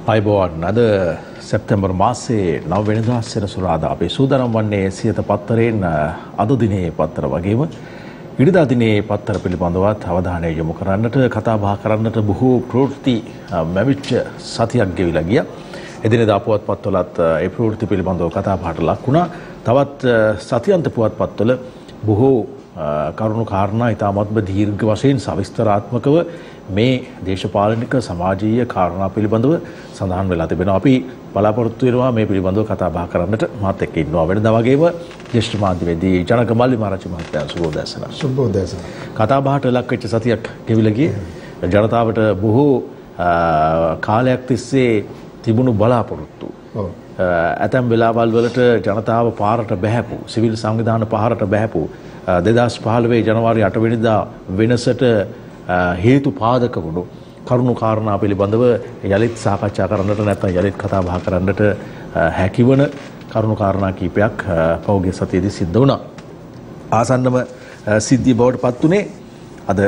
අයිබෝවන් අද සැප්තැම්බර් මාසයේ 9 වෙනිදා සෙනසුරාදා අපි සූදානම් වන්නේ සියත පත්තරයෙන් අද දිනේ පත්තර වගේම ඉරිදා දිනේ පත්තර පිළිබඳවත් අවධානය යොමු කරන්නට කතා බහ කරන්නට බොහෝ ප්‍රවෘත්ති ලැබිච්ච සතියක් ගෙවිලා ගියා. එදිනෙදා පුවත්පත්වලත් ඒ ප්‍රවෘත්ති පිළිබඳව කතා බහට ලක් වුණා. තවත් සතියන්ත පුවත්පත්වල බොහෝ කරුණු කාරණා ඉතාමත්ම දීර්ඝ වශයෙන් සවිස්තරාත්මකව මේ දේශපාලනික සමාජීය කාරණා පිළිබඳව සඳහන් වෙලා තිබෙනවා. අපි බලාපොරොත්තු වෙනවා මේ පිළිබඳව කතා බහ කරන්නට මාත් එක්ක ඉන්නවා. වෙනදා වගේම ජ්‍යෙෂ්ඨ මාධ්‍යවේදී ජනක මල්ලි මහරජි මහත්තයා සුබෝදෑසන. සුබෝදෑසන. කතා බහට ලක් වෙච්ච සතියක් ගෙවිලා ගියේ. ජනතාවට බොහෝ කාලයක් තිස්සේ තිබුණු බලාපොරොත්තු. ඇතැම් වෙලාවල් වලට ජනතාව පාරට බැහැපු, සිවිල් සංවිධාන පාරට බැහැපු 2015 ජනවාරි 8 වෙනිදා වෙනසට හේතු පාදක වුණු කරුණු කාරණා පිළිබඳව යලිත් සාකච්ඡා කරන්නට නැත්නම් යලිත් කතා බහ කරන්නට හැකිවන කරුණු කාරණා කීපයක් පෞද්ගලික සතියේදී සිද්ධ වුණා. ආසන්නම සිද්ධිය බවට පත් උනේ අද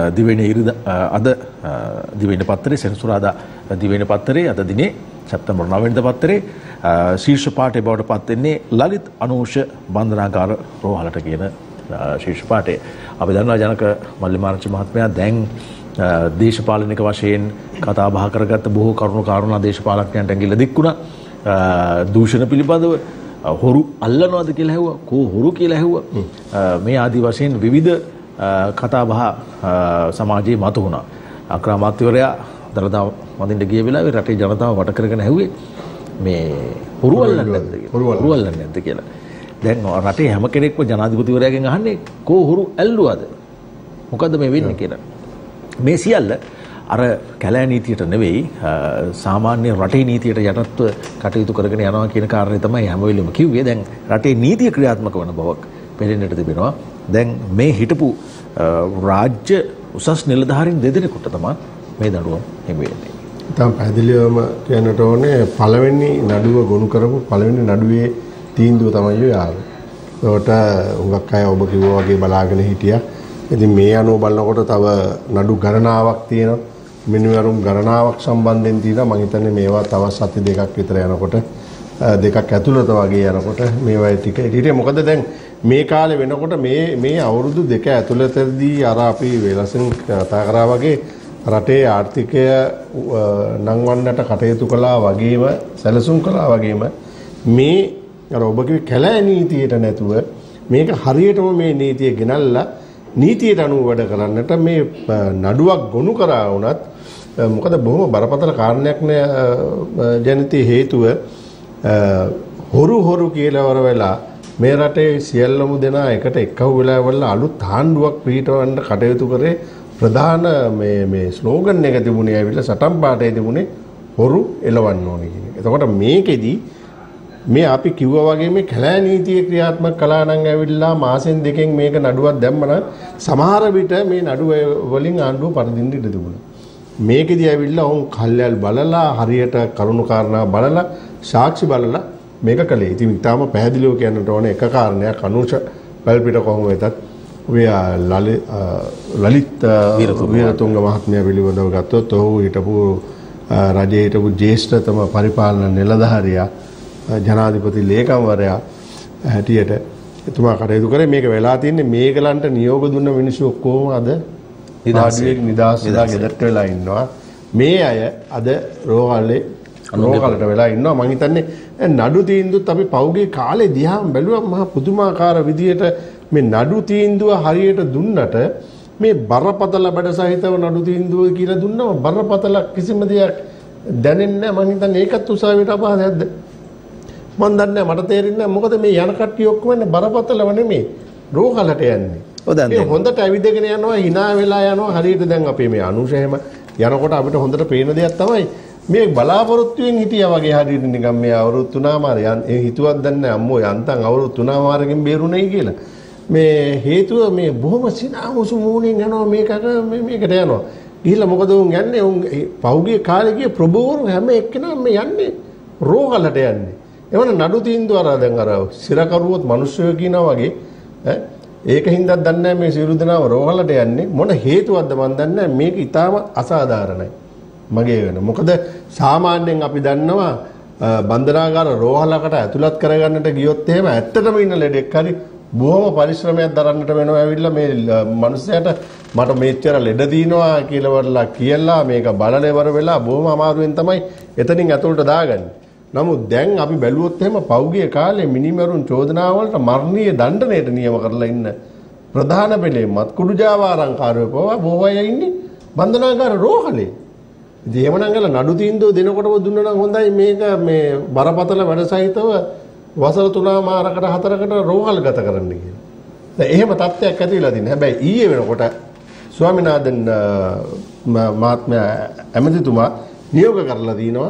දිවයින පත්තරේ සෙනසුරාදා දිවයින පත්තරේ අද දිනේ සැප්තැම්බර් 9 වෙනිදා පත්තරේ ශීර්ෂ පාඨය බවට පත් වෙන්නේ ලලිත් අනූෂ බන්ධනාගාර රෝහලට කියන ශීර්ෂ පාඨය. අපි දන්නවා ජනක මල්ලි මහරජි මහත්මයා දැන් දේශපාලනික වශයෙන් කතා බහ කරගත්ත බොහෝ කරුණු කාරණා දේශපාලඥයන්ට ඇඟිල්ල දික්ුණා. දූෂණ පිළිබඳව හොරු අල්ලනවාද කියලා ඇහුවා, කෝ හොරු කියලා ඇහුවා. මේ ආදි වශයෙන් විවිධ කතා බහ සමාජයේ මතු වුණා. අක්‍රාමාත්‍යවරයා දරදා වඳින්න ගිය වෙලාවේ රටේ ජනතාව වට කරගෙන ඇහුවේ මේ හොරු අල්ලන්නේ නැද්ද කියලා. හොරු අල්ලන්නේ නැද්ද කියලා. දැන් රටේ හැම කෙනෙක්ම ජනාධිපතිවරයාගෙන් අහන්නේ කෝ හොරු ඇල්ලුවාද? මොකද්ද මේ වෙන්නේ කියලා. මේ සියල්ල අර කැලෑ නීතියට නෙවෙයි සාමාන්‍ය රටේ නීතියට යටත්ව කටයුතු කරගෙන යනවා කියන කාරණේ තමයි හැම වෙලෙම කිව්වේ. දැන් රටේ නීතිය ක්‍රියාත්මක වන බවක් පෙනෙන්නට තිබෙනවා. දැන් මේ හිටපු රාජ්‍ය උසස් නිලධාරීන් දෙදෙනෙකුට තමයි මේ දඬුවම් හිමි වෙන්නේ. තම පැහැදිලිවම කියන්නට ඕනේ පළවෙනි නඩුව ගොනු කරපු පළවෙනි නඩුවේ තීන්දුව තමයි ආවේ. ඒකට හුඟක් අය ඔබ කිව්වා වගේ බලාගෙන හිටියා. ඉතින් මේ අනුව බලනකොට තව නඩු ගණනාවක් තියෙනවා. මිනිවරුන් ගණනාවක් සම්බන්ධයෙන් තියෙනවා. මම හිතන්නේ මේවා තව සති දෙකක් විතර යනකොට දෙකක් ඇතුළත වගේ යනකොට මේවා ටික ඊට මොකද දැන් මේ කාලේ වෙනකොට මේ අවුරුදු දෙක ඇතුළතදී අර අපි වෙලසෙන් කතා කරා වගේ රටේ ආර්ථිකය නංවන්නට කටයුතු කළා වගේම සැලසුම් කළා වගේම මේ අර ඔබ කිව්වේ කැලෑ නීතියට නැතුව මේක හරියටම මේ නීතිය ගෙනල්ලා නීතියට අනුව වැඩ කරන්නට මේ නඩුවක් ගොනු කරා වුණත් මොකද බොහොම බරපතල කාරණයක් නේ ජනිතී හේතුව හොරු කියලා වෙලා මේ රටේ සියල්ලම දෙනා එකට එක්කව වෙලා වල අලුත් ආණ්ඩුවක් පිටවන්න කටයුතු කරේ ප්‍රධාන මේ ස්ලෝගන් එක තිබුණේ ඇවිල්ලා සටන් පාඨයේ තිබුණේ හොරු එලවන්න ඕනේ කියන එක. එතකොට මේකෙදි මේ අපි කිව්වා වගේ මේ කැලෑ නීතිය ක්‍රියාත්මක කළා නම් ඇවිල්ලා මාසෙන් දෙකෙන් මේක නඩුවක් දැම්මම සමහර විට මේ නඩුව වලින් ආණ්ඩුව පරදින්න ඉඩ තිබුණා. මේකෙදි ඇවිල්ලා උන් කල්යල් බලලා හරියට කරුණු කාරණා බලලා සාක්ෂි බලලා මේක කළේ. ඉතින් ඊටාම පැහැදිලිව කියන්නට ඕනේ එක කාරණයක් අනුෂ පල්පිට කොහොම වෙතත් ඔය ලලිත් වීරතුංග මහත්මයා පිළිබඳව ගත්තොත් ඔහු හිටපු රජයේ හිටපු ජ්‍යෙෂ්ඨතම පරිපාලන නිලධාරියා ජනාධිපති ලේකම්වරයා හැටියට එතුමා කටයුතු කරේ. මේක වෙලා තින්නේ මේගලන්ට නියෝග දුන්න මිනිස්සු ඔක්කොම අද නිදාස්ලා ගෙදරට වෙලා ඉන්නවා. මේ අය අද රෝහලට වෙලා ඉන්නවා. මම හිතන්නේ නඩු තීන්දුවත් අපි පෞගේ කාලේ දිහාම බැලුවම මහා පුදුමාකාර විදියට මේ නඩු තීන්දුව හරියට දුන්නට මේ බරපතල බඩ සහිතව නඩු තීන්දුව කියලා දුන්නම බරපතල කිසිම දෙයක් දැනෙන්නේ නැහැ. මම හිතන්නේ ඒකත් උසාවියට අපහසුයක්ද? මම දන්නේ මට තේරෙන්නේ නැහැ. මොකද මේ යන කට්ටිය ඔක්කොම ඉන්නේ බරපතලව නෙමෙයි රෝහලට යන්නේ. මේ හොඳට ඇවිදගෙන යනවා, hina වෙලා යනවා. හරියට දැන් අපේ මේ අනුෂ එහෙම යනකොට අපිට හොඳට පේන දෙයක් තමයි මේ බලාපොරොත්තුෙන් හිටියා වගේ හරියට නිකන් මේ අවුරුදු 3මාර ඒ හිතුවක් දන්නේ අම්මෝ යන්තම් අවුරුදු 3මාරකින් බේරුණයි කියලා. මේ හේතුව මේ බොහොම සිනාමුසු මූණෙන් යනවා මේකට යනවා. ගිහිල්ලා මොකද උන් යන්නේ? උන් පෞගේ කාලේ ගිය ප්‍රබෝරු හැම එක්කෙනාම මේ යන්නේ රෝහලට යන්නේ. එවන නඩු තීන්දුව අර දැන් අර සිරකරුවොත් මිනිස්සුયો කියනවා වගේ ඒකින්ද දන්නේ මේ සියලු දෙනාම රෝහලට යන්නේ මොන හේතුවක්ද මන් දන්නේ මේක ඊටාම අසාධාරණයි. මගේ වෙන. මොකද සාමාන්‍යයෙන් අපි දන්නවා බන්ධනාගාර රෝහලකට ඇතුළත් කරගන්නට ගියොත් එහෙම ඇත්තටම ඉන්න ලෙඩෙක් හරි බොහොම පරිශ්‍රමයක් දරන්නට වෙනවා. ඇවිල්ලා මේ මිනිස්සයාට මට මෙච්චර ලෙඩ දිනවා කියලා මේක බලලෙවර වෙලා බොහොම අමාරුවෙන් තමයි එතනින් ඇතුළට දාගන්නේ. නමුත් දැන් අපි බැලුවොත් එහෙම පෞගිය කාලේ මිනිමරුන් චෝදනාවලට මරණීය දණ්ඩනයට නියම කරලා ඉන්න ප්‍රධාන පෙළේ මත්කුඩු ජාවාරම්කාරයෝ පවා බොහෝ අය ඉන්නේ බන්ධනාගාර රෝහලේ. ඉතින් එහෙමනම් ගල නඩු තීන්දුව දෙනකොටම දුන්නා නම් හොඳයි මේක මේ බරපතල වැඩ සහිතව වසර 3මාරකට 4කට රෝහල් ගත කරන්න කියලා. දැන් එහෙම තත්ත්වයක් ඇති වෙලා තින්නේ. හැබැයි ඊයේ වෙනකොට ස්වාමිනාදන් මහත්මයා ඇමතිතුමා නියෝග කරලා තිනවා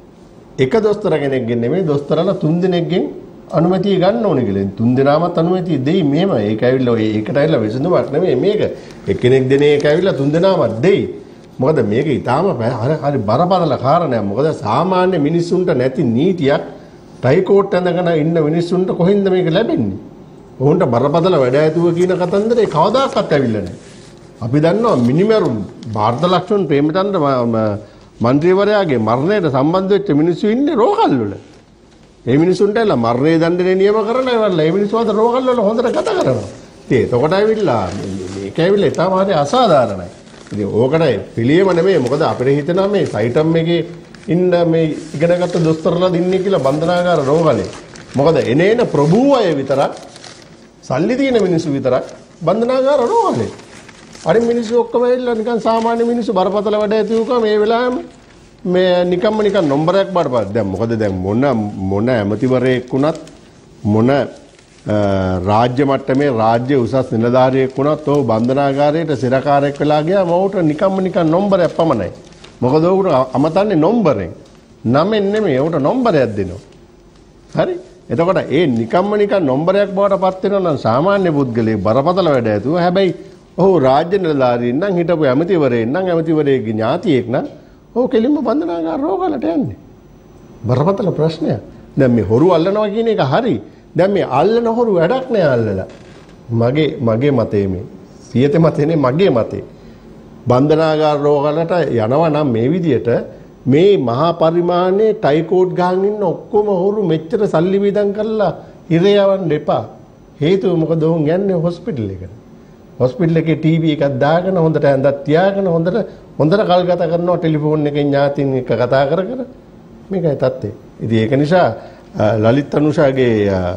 එක දොස්තර කෙනෙක්ගෙන් නෙමෙයි දොස්තරලා 3 දෙනෙක්ගෙන් අනුමැතිය ගන්න ඕනේ කියලා. 3 දෙනාමත් අනුමැතිය දෙයි මේම. ඒක ඇවිල්ලා ඔය ඒකට ඇවිල්ලා විසඳුමක් නෙමෙයි මේක. එක්කෙනෙක් දෙන එක ඇවිල්ලා 3 දෙනාමත් දෙයි. මොකද මේක ඊටාම හරි බරපතල කාරණයක්. මොකද සාමාන්‍ය මිනිස්සුන්ට නැති නීතියක් ටයි කෝට් ඇඳගෙන ඉන්න මිනිස්සුන්ට කොහෙන්ද මේක ලැබෙන්නේ? උන්ට බරපතල වැඩ ඇතුව කියන කතන්දරේ කවදාකවත් ඇවිල්ලා නැහැ. අපි දන්නවා මිනිමරුන් ಭಾರತ ලක්ෂණ ප්‍රේමචන්ද්‍ර මන්ත්‍රීවරයාගේ මරණයට සම්බන්ධ වෙච්ච මිනිස්සු ඉන්නේ රෝහල් වල. ඒ මිනිසුන්ට එලා මරණය දඬුවම නියම කරන ඒවල ඒ මිනිස්සු අද රෝහල් වල හොඳට ගත කරනවා. ඉතින් එතකොට ඇවිල්ලා මේක ඇවිල්ලා ඊටම හරි අසාධාරණයි. ඉතින් ඕකට පිළියම නෙමෙයි. මොකද අපිට හිතෙනවා මේ සයිටම් එකේ ඉන්න මේ ඉගෙනගත්ත දොස්තරලා දින්නේ කියලා බන්ධනාගාර රෝහලේ. මොකද එනේන ප්‍රභූ අය විතරක් සල්ලි තියෙන මිනිස්සු විතරක් බන්ධනාගාර රෝහලේ. අනිත් මිනිස්සු ඔක්කොම ඇවිල්ලා නිකන් සාමාන්‍ය මිනිස්සු බරපතල වැඩ ඇතිවුවා මේ වෙලාවෙම මේ නිකම්ම නිකන් නම්බරයක් බාටපත්. දැන් මොකද දැන් මොන ඇමතිවරයෙක් වුණත් මොන රාජ්‍ය මට්ටමේ රාජ්‍ය උසස් නිලධාරියෙක් වුණත් ඔව් බන්ධනාගාරයට සිරකාරයෙක් වෙලා ගියාම ඔහුට නිකම්ම නිකන් නම්බරයක් පමණයි. මොකද ඔහුට අමතන්නේ නම්බරෙන්. නමෙන් නෙමෙයි ඔහුට නම්බරයක් දෙනවා. හරි? එතකොට ඒ නිකම්ම නිකන් නම්බරයක් බාටපත් වෙනවා නම් සාමාන්‍ය පුද්ගලයෙක් බරපතල වැඩ ඇතුව හැබැයි ඔහු රාජ්‍ය නිලධාරියෙක් නම් හිටපු ඇමතිවරයෙක් නම් ඇමතිවරයෙක්ගේ ඥාතියෙක් නම් ඔහු කෙලින්ම බන්ධනාගාර රෝහලට යන්නේ. බරපතල ප්‍රශ්නයක්. දැන් මේ හොරු අල්ලනවා කියන එක හරි. දැන් මේ අල්ලන හොරු වැඩක් නෑ අල්ලලා. මගේ මතේ මේ. සියතේ මතේ මගේ මතේ. බන්ධනාගාර රෝහලට යනවා නම් මේ විදියට මේ මහා පරිමාණයේ ටයි කෝඩ් ගහන් ඉන්න ඔක්කොම හොරු මෙච්චර සල්ලි වේදම් කරලා ඉරේ යවන්න එපා. හේතුව මොකද උන් යන්නේ හොස්පිටල් එකට. හොස්පිටල් එකේ ටීවී එකක් දාගෙන හොඳට ඇඳක් තියාගෙන හොඳට කල් ගත කරනවා ටෙලිෆෝන් එකෙන් ඥාතින් එක්ක කතා කර මේකයි තත්ත්වය. ඉතින් ඒක නිසා ලලිත් අනුෂාගේ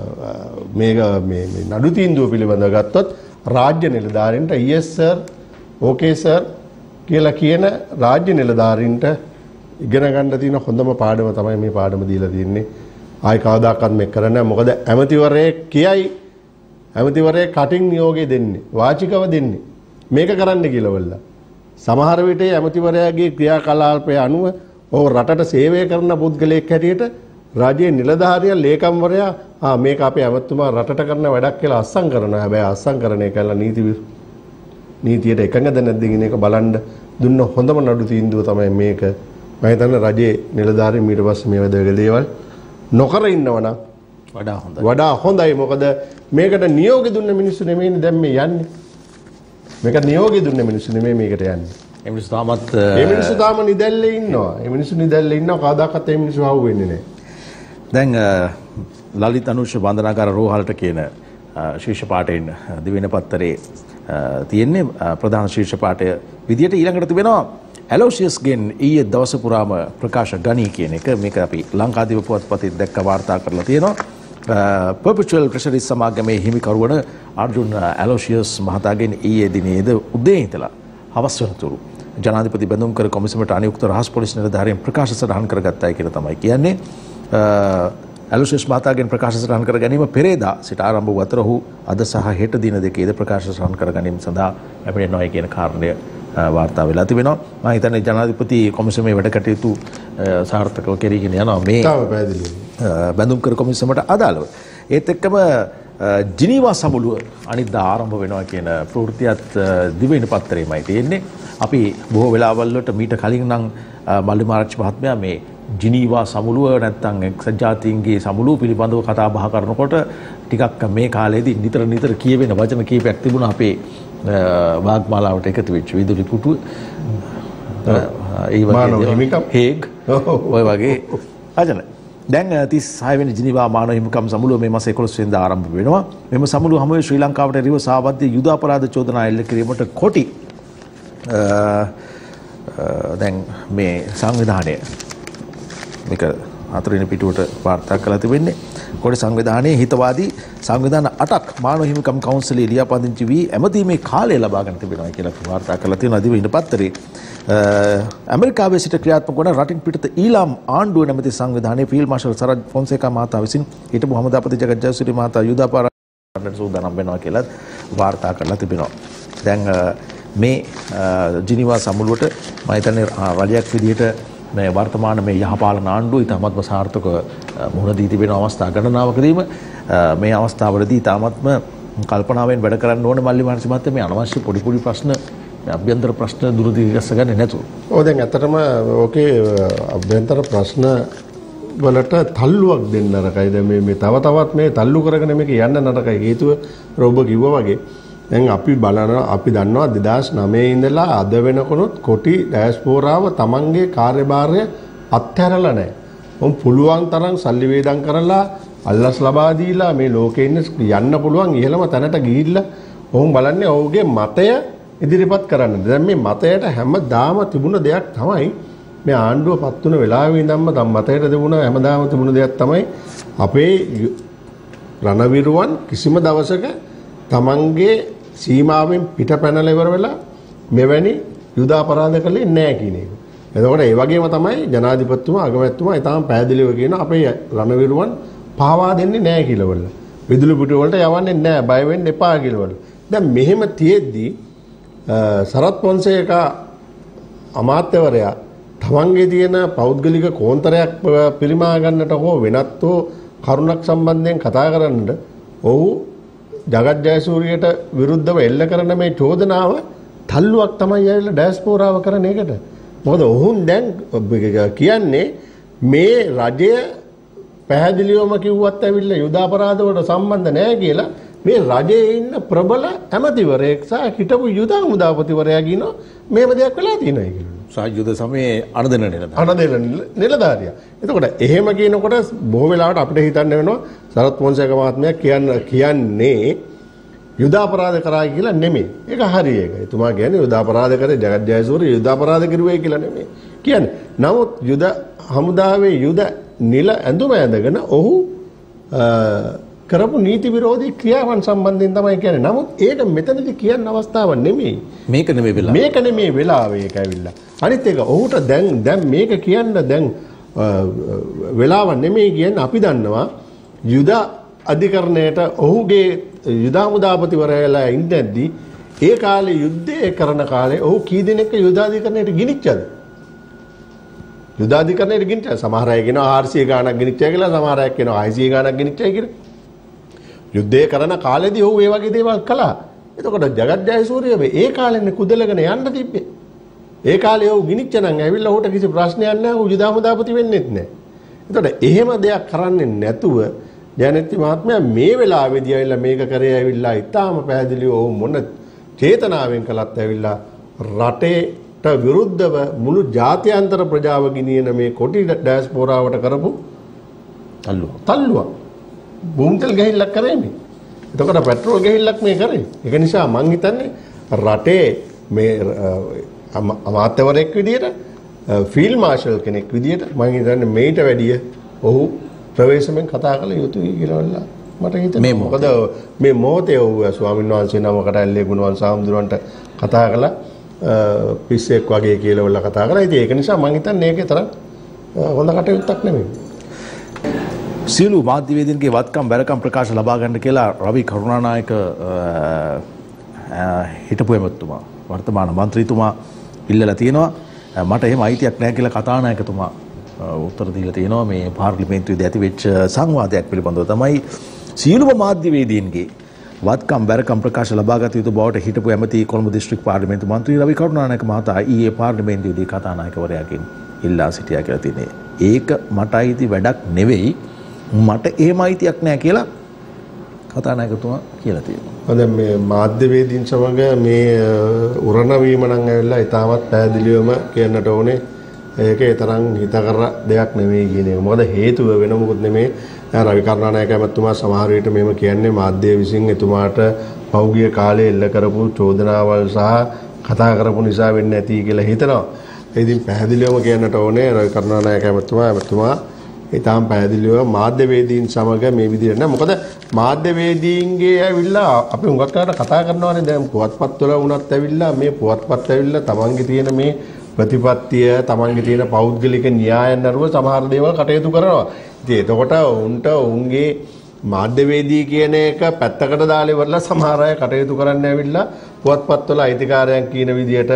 මේ නඩු තීන්දුව පිළිබඳව ගත්තොත් රාජ්‍ය නිලධාරීන්ට yes sir okay sir කියලා කියන රාජ්‍ය නිලධාරීන්ට ඉගෙන ගන්න තියෙන හොඳම පාඩම තමයි මේ පාඩම දීලා තියෙන්නේ. ආයි කවදාකවත් මේක කරන්නේ නැහැ. මොකද ඇමතිවරයෙක් කියයි ඇමතිවරයෙක් කටින් නියෝගය දෙන්නේ වාචිකව දෙන්නේ මේක කරන්න කියලා වල්ලා. සමහර විට ඇමතිවරයාගේ ක්‍රියාකලාපය අනුව ඔහු රටට සේවය කරන පුද්ගලයෙක් හැටියට රාජ්‍ය නිලධාරියා ලේකම්වරයා මේක අපේ ඇමතුමා රටට කරන වැඩක් කියලා අස්සම් කරනවා. හැබැයි අස්සම් කරන එක කළා නීතියට එකඟද නැද්ද කියන එක බලන්න දුන්න හොඳම නඩු තීන්දුව තමයි මේක. මම හිතන්නේ රජයේ නිලධාරීන් ඊට පස්සේ මේ වගේ දේවල් නොකර ඉන්නවනම් වඩා හොඳයි. මොකද මේකට නියෝග දුන්න මිනිස්සු නෙමෙයිනේ දැන් මේ යන්නේ. මේකට නියෝග දුන්න මිනිස්සු නෙමෙයි මේකට යන්නේ. ඒ මිනිස්සු තාම නිදැල්ලේ ඉන්නවා. ඒ මිනිස්සු නිදැල්ලේ ඉන්නවා. කවදාකවත් ඒ මිනිස්සු ආව වෙන්නේ නැහැ. දැන් ලලිත් අනුෂ බන්ධනාගාර රෝහලට කියන ශීර්ෂ පාඨයෙන් දිවෙන පත්තරේ තියෙන්නේ ප්‍රධාන ශීර්ෂ පාඨය විදියට ඊළඟට තිබෙනවා ඇලෝසියස්ගෙන් ඊයේ දවස පුරාම ප්‍රකාශ ගනී කියන එක. මේක අපි ලංකාදීප පුවත්පතේ දැක්ක වාර්තා කරලා තියෙනවා. පර්පචුවල් ෆිෂරිස් සමාගමේ හිමිකරු වන අර්ජුන් ඇලෝසියස් මහතාගෙන් ඊයේ දිනේද උදේ ඉඳලා හවස වෙනතුරු ජනාධිපති බැඳුම්කර කොමිසමට අනියුක්ත රහස් පොලිස් නිලධාරීන් ප්‍රකාශ සටහන් කරගත්තයි කියලා තමයි කියන්නේ. ඇලෝසියස් මහතාගෙන් ප්‍රකාශ සටහන් කර ගැනීම පෙරේදා සිට ආරම්භ වූ අතර ඔහු අද සහ හෙට දින දෙකේද ප්‍රකාශ සටහන් කර ගැනීම සඳහා පැමිණෙනවා කියන කාරණය වාර්තා වෙලා තිබෙනවා. මම හිතන්නේ ජනාධිපති කොමිසමේ වැඩ කටයුතු සාර්ථකව කෙරීගෙන යනවා මේ බැඳුම්කර කොමිසමට අදාළව. ඒත් එක්කම ජිනීවා සමුළුව අනිද්දා ආරම්භ වෙනවා කියන ප්‍රවෘත්තියත් දිවෙන පත්තරේමයි තියෙන්නේ. අපි බොහෝ වෙලාවල් වලට මීට කලින් නම් මල්ලි මාරච්චි මහත්මයා මේ ජිනීවා සමුළුව නැත්නම් එක්සත් ජාතීන්ගේ සමුළුව පිළිබඳව කතා බහ කරනකොට ටිකක් මේ කාලේදී නිතර කියවෙන වචන කීපයක් තිබුණා අපේ වාග්මාලාවට එකතු වෙච්ච විදුලි පුටුව ඒ වගේ හේග් ඔය වගේ අජන දැන් 36 වෙනි ජිනීවා මානව හිමිකම් සමුළුව මේ මාස 11 වෙනිදා ආරම්භ වෙනවා. මෙම සමුළුව හමුවේ ශ්‍රී ලංකාවට එරෙහිව සාබද්ධ යුද අපරාධ චෝදනා එල්ල කිරීමට කොටි දැන් මේ සංවිධානය මේක 4 වෙනි පිටුවට වාර්තා කරලා තිබෙන්නේ. කොටි සංවිධානයේ හිතවාදී සංවිධාන 8ක් මානව හිමිකම් කවුන්සිලයේ ලියාපදිංචි වී ඇමතීමේ කාලය ලබා ගන්න තිබෙනවා කියලා වාර්තා කරලා තියෙනවා දිවයින පත්තරේ. ඇමරිකාවේ සිට ක්‍රියාත්මක වන රටින් පිටත ඊළාම් ආණ්ඩුව නැමැති සංවිධානයේ ෆීල්ඩ් මාර්ෂල් සරත් ෆොන්සේකා මහතා විසින් හිටපු හමුදාපති ජගත් ජයසූරිය මහතා යුද අපරාධ සූදානම් වෙනවා කියලා වාර්තා කරලා තිබෙනවා. දැන් මේ ජිනීවා සමුළුවට මම හිතන්නේ රජයක් විදිහට මේ වර්තමාන මේ යහපාලන ආණ්ඩුව ඉතාමත්ම සාර්ථක මුහුණ දී තිබෙන අවස්ථා ගණනාවකදීම මේ අවස්ථාවලදී ඉතාමත්ම කල්පනාවෙන් වැඩ කරන්න ඕනේ මල්ලි මානසි මහත්තයා මේ අනවශ්‍ය පොඩි ප්‍රශ්න අභ්‍යන්තර ප්‍රශ්න දුරු දිගස්ස ගන්න නැතුව. ඔව් දැන් ඇත්තටම ඕකේ අභ්‍යන්තර ප්‍රශ්න වලට තල්ලුවක් දෙන්න නරකයි. දැන් මේ තව තවත් මේ තල්ලු කරගෙන මේක යන්න නරකයි. හේතුව රොබ කිව්වා වගේ දැන් අපි දන්නවා 2009 ඉඳලා අද වෙනකොනොත් කොටි ඩයස්පෝරාව තමන්ගේ කාර්යභාරය අත්හැරලා නැහැ. උන් පුළුවන් තරම් සල්ලි වේදම් කරලා අල්ලස් ලබා දීලා මේ ලෝකේ ඉන්න යන්න පුළුවන් ඉහළම තැනට ගිහිල්ලා ඔවුන් බලන්නේ ඔහුගේ මතය ඉදිරිපත් කරන්න. දැන් මේ මතයට හැමදාම තිබුණ දෙයක් තමයි මේ ආණ්ඩුව පත් වුණ වෙලාවේ ඉඳන්ම මතයට තිබුණ හැමදාම තිබුණ දෙයක් තමයි අපේ රණවිරුවන් කිසිම දවසක තමන්ගේ සීමාවෙන් පිට පැනලා ඉවර වෙලා මෙවැනි යුද අපරාධ කළේ නැහැ කියන එක. එතකොට ඒ වගේම තමයි ජනාධිපතිතුමා අගමැතිතුමා ඊටාම පැහැදිලිව කියන අපේ රණවිරුවන් පාවා දෙන්නේ නැහැ කියලා වල. විදුලි පිටු වලට යවන්නේ නැහැ බය වෙන්න එපා කියලා වල. දැන් මෙහෙම තියෙද්දි සරත් පොන්සේකා අමාත්‍යවරයා තමන්ගේ තියෙන පෞද්ගලික කෝන්තරයක් පිරිමා ගන්නට හෝ වෙනත් හෝ කරුණක් සම්බන්ධයෙන් කතා කරන්නට ඔහු ජගත් ජයසූරියට විරුද්ධව එල්ල කරන මේ චෝදනාව තල්ලුවක් තමයි ඇවිල්ලා ඩයස්පෝරාව කරන එකට. මොකද ඔවුන් දැන් කියන්නේ මේ රජය පැහැදිලිවම කිව්වත් ඇවිල්ලා යුද අපරාධ වලට සම්බන්ධ නැහැ කියලා මේ රජයේ ඉන්න ප්‍රබල ඇමතිවරයෙක් සහ හිටපු යුද හමුදාපතිවරයා කියනවා මේව දෙයක් වෙලා තියෙනවා කියලා. සායුද සමයේ අනදෙන නිලධාරියා. එතකොට එහෙම කියනකොට බොහෝ වෙලාවට අපිට හිතන්න වෙනවා සරත් පොන්සේක මහත්මයා කියන්නේ යුද අපරාධ කරා කියලා නෙමෙයි. ඒක හරි ඒක. එතුමා කියන්නේ යුද අපරාධ කරේ ජගත් ජයසූරිය යුද අපරාධ කරුවේ කියලා නෙමෙයි. කියන්නේ. නමුත් යුද හමුදාවේ යුද නිල ඇඳුම ඇඳගෙන ඔහු කරපු නීති විරෝධී ක්‍රියාවන් සම්බන්ධයෙන් තමයි කියන්නේ. නමුත් ඒක මෙතනදී කියන්න අවස්ථාවක් නෙමෙයි. මේක නෙමෙයි වෙලාව. මේක නෙමෙයි වෙලාව ඒක ඇවිල්ලා. අනිත් එක ඔහුට දැන් මේක කියන්න දැන් වෙලාව නෙමෙයි කියන්නේ අපි දන්නවා යුද අධිකරණයට ඔහුගේ යුද හමුදාපතිවරයාලා ඉඳද්දී ඒ කාලේ යුද්ධය කරන කාලේ ඔහු කී දෙනෙක් යුද අධිකරණයට ගිනිච්චද? යුද අධිකරණයට ගිනිච්චා. සමහර අය කියනවා 400 ගාණක් ගිනිච්චා කියලා, සමහර අය කියනවා 600 ගාණක් ගිනිච්චයි කියලා. යුද්ධය කරන කාලෙදී ඔහු ඒ වගේ දේවල් කළා. එතකොට ජගත් ජයසූරිය ඒ කාලෙන්නේ කුදලගෙන යන්න තිබ්බේ. ඒ කාලේ ඔහු ගිනිච්ච නම් ඇවිල්ලා ඔහුට කිසි ප්‍රශ්නයක් නැහැ. ඔහු යුද හමුදාපති වෙන්නෙත් නැහැ. එතකොට එහෙම දෙයක් කරන්නේ නැතුව ජයනති මහත්මයා මේ වෙලාවේදී ඇවිල්ලා මේක කරේ ඇවිල්ලා ඉතාම පැහැදිලිව ඔහු මොන චේතනාවෙන් කළත් ඇවිල්ලා රටේට විරුද්ධව මුළු ජාත්‍යන්තර ප්‍රජාව ගිනියන මේ කොටි ඩයස්පෝරාවට කරපු තල්ලුවක්. බූම්තල් ගහිල්ලක් කරේ මේ. එතකොට පෙට්‍රෝල් ගහිල්ලක් මේ කරේ. ඒක නිසා මං හිතන්නේ රටේ මේ අමාත්‍යවරයෙක් විදියට ෆීල්ඩ් මාර්ෂල් කෙනෙක් විදියට මං හිතන්නේ මේට වැඩිය ඔහු ප්‍රවේශමෙන් කතා කළ යුතුයි කියලා මට හිතෙනවා. මොකද මේ මොහොතේ ඔහු ස්වාමීන් වහන්සේ නමකට ඇල්ලේ ගුණවන් සාමුදුරන්ට කතා කළා පිස්සෙක් වගේ කියලා කතා කරා. ඉතින් ඒක නිසා මං හිතන්නේ ඒකේ තරම් හොඳ කටයුත්තක් නෙමෙයි. සියලු මාධ්‍යවේදීන්ගේ වත්කම් බැරකම් ප්‍රකාශ ලබා ගන්න කියලා රවි කරුණානායක හිටපු එමෙතුමා වර්තමාන මන්ත්‍රීතුමා ඉල්ලලා තියෙනවා. මට එහෙම අයිතියක් නැහැ කියලා කතානායකතුමා උත්තර දීලා තියෙනවා. මේ පාර්ලිමේන්තුවේදී ඇති වෙච්ච සංවාදයක් පිළිබඳව තමයි සියලුම මාධ්‍යවේදීන්ගේ වත්කම් බැරකම් ප්‍රකාශ ලබාගත යුතු බවට හිටපු ඇමති කොළඹ දිස්ත්‍රික් පාර්ලිමේන්තු මන්ත්‍රී රවි කරුණානායක මහතා ඊයේ පාර්ලිමේන්තුවේදී කතානායකවරයාගෙන් ඉල්ලා සිටියා කියලා තියෙනවා. ඒක මට අයිති වැඩක් නෙවෙයි. මට එහෙම අයිතියක් නැහැ කියලා කතානායකතුමා කියලා තියෙනවා. හොඳ මේ මාධ්‍යවේදීන් සමග මේ උරණ වීම නම් ඇවිල්ලා ඉතාමත් පැහැදිලිවම කියන්නට ඕනේ. ඒකේ තරම් හිතකර දෙයක් නෙවෙයි කියන එක. මොකද හේතුව වෙන මොකුත් නෙමෙයි. රවි කරුණානායක ඇමතුමා සමහර විට මෙහෙම කියන්නේ මාධ්‍ය විසින් එතුමාට පෞගිය කාලේ එල්ල කරපු චෝදනාවල් සහ කතා කරපු නිසා වෙන්නේ නැති කියලා හිතනවා. ඒ ඉතින් පැහැදිලිවම කියන්නට ඕනේ රවි කරුණානායක ඇමතුමා ඊටාම් පැහැදිලිව මාධ්‍යවේදීන් සමග මේ විදිහට නෑ. මොකද මාධ්‍යවේදීන්ගේ ඇවිල්ලා අපි හුඟක් කරලා කතා කරනවානේ. දැන් පුවත්පත්වල වුණත් ඇවිල්ලා මේ පුවත්පත් ඇවිල්ලා තමන්ගේ තියෙන මේ ප්‍රතිපත්තිය තමන්ගේ තියෙන පෞද්ගලික න්‍යායන් අනුව සමහර දේවල් කටයුතු කරනවා. ඉතින් එතකොට උන්ට උන්ගේ මාධ්‍යවේදී කියන එක පැත්තකට දාලා ඉවරලා සමහර අය කටයුතු කරන්න ඇවිල්ලා පුවත්පත්වල අයිතිකාරයන් කියන විදිහට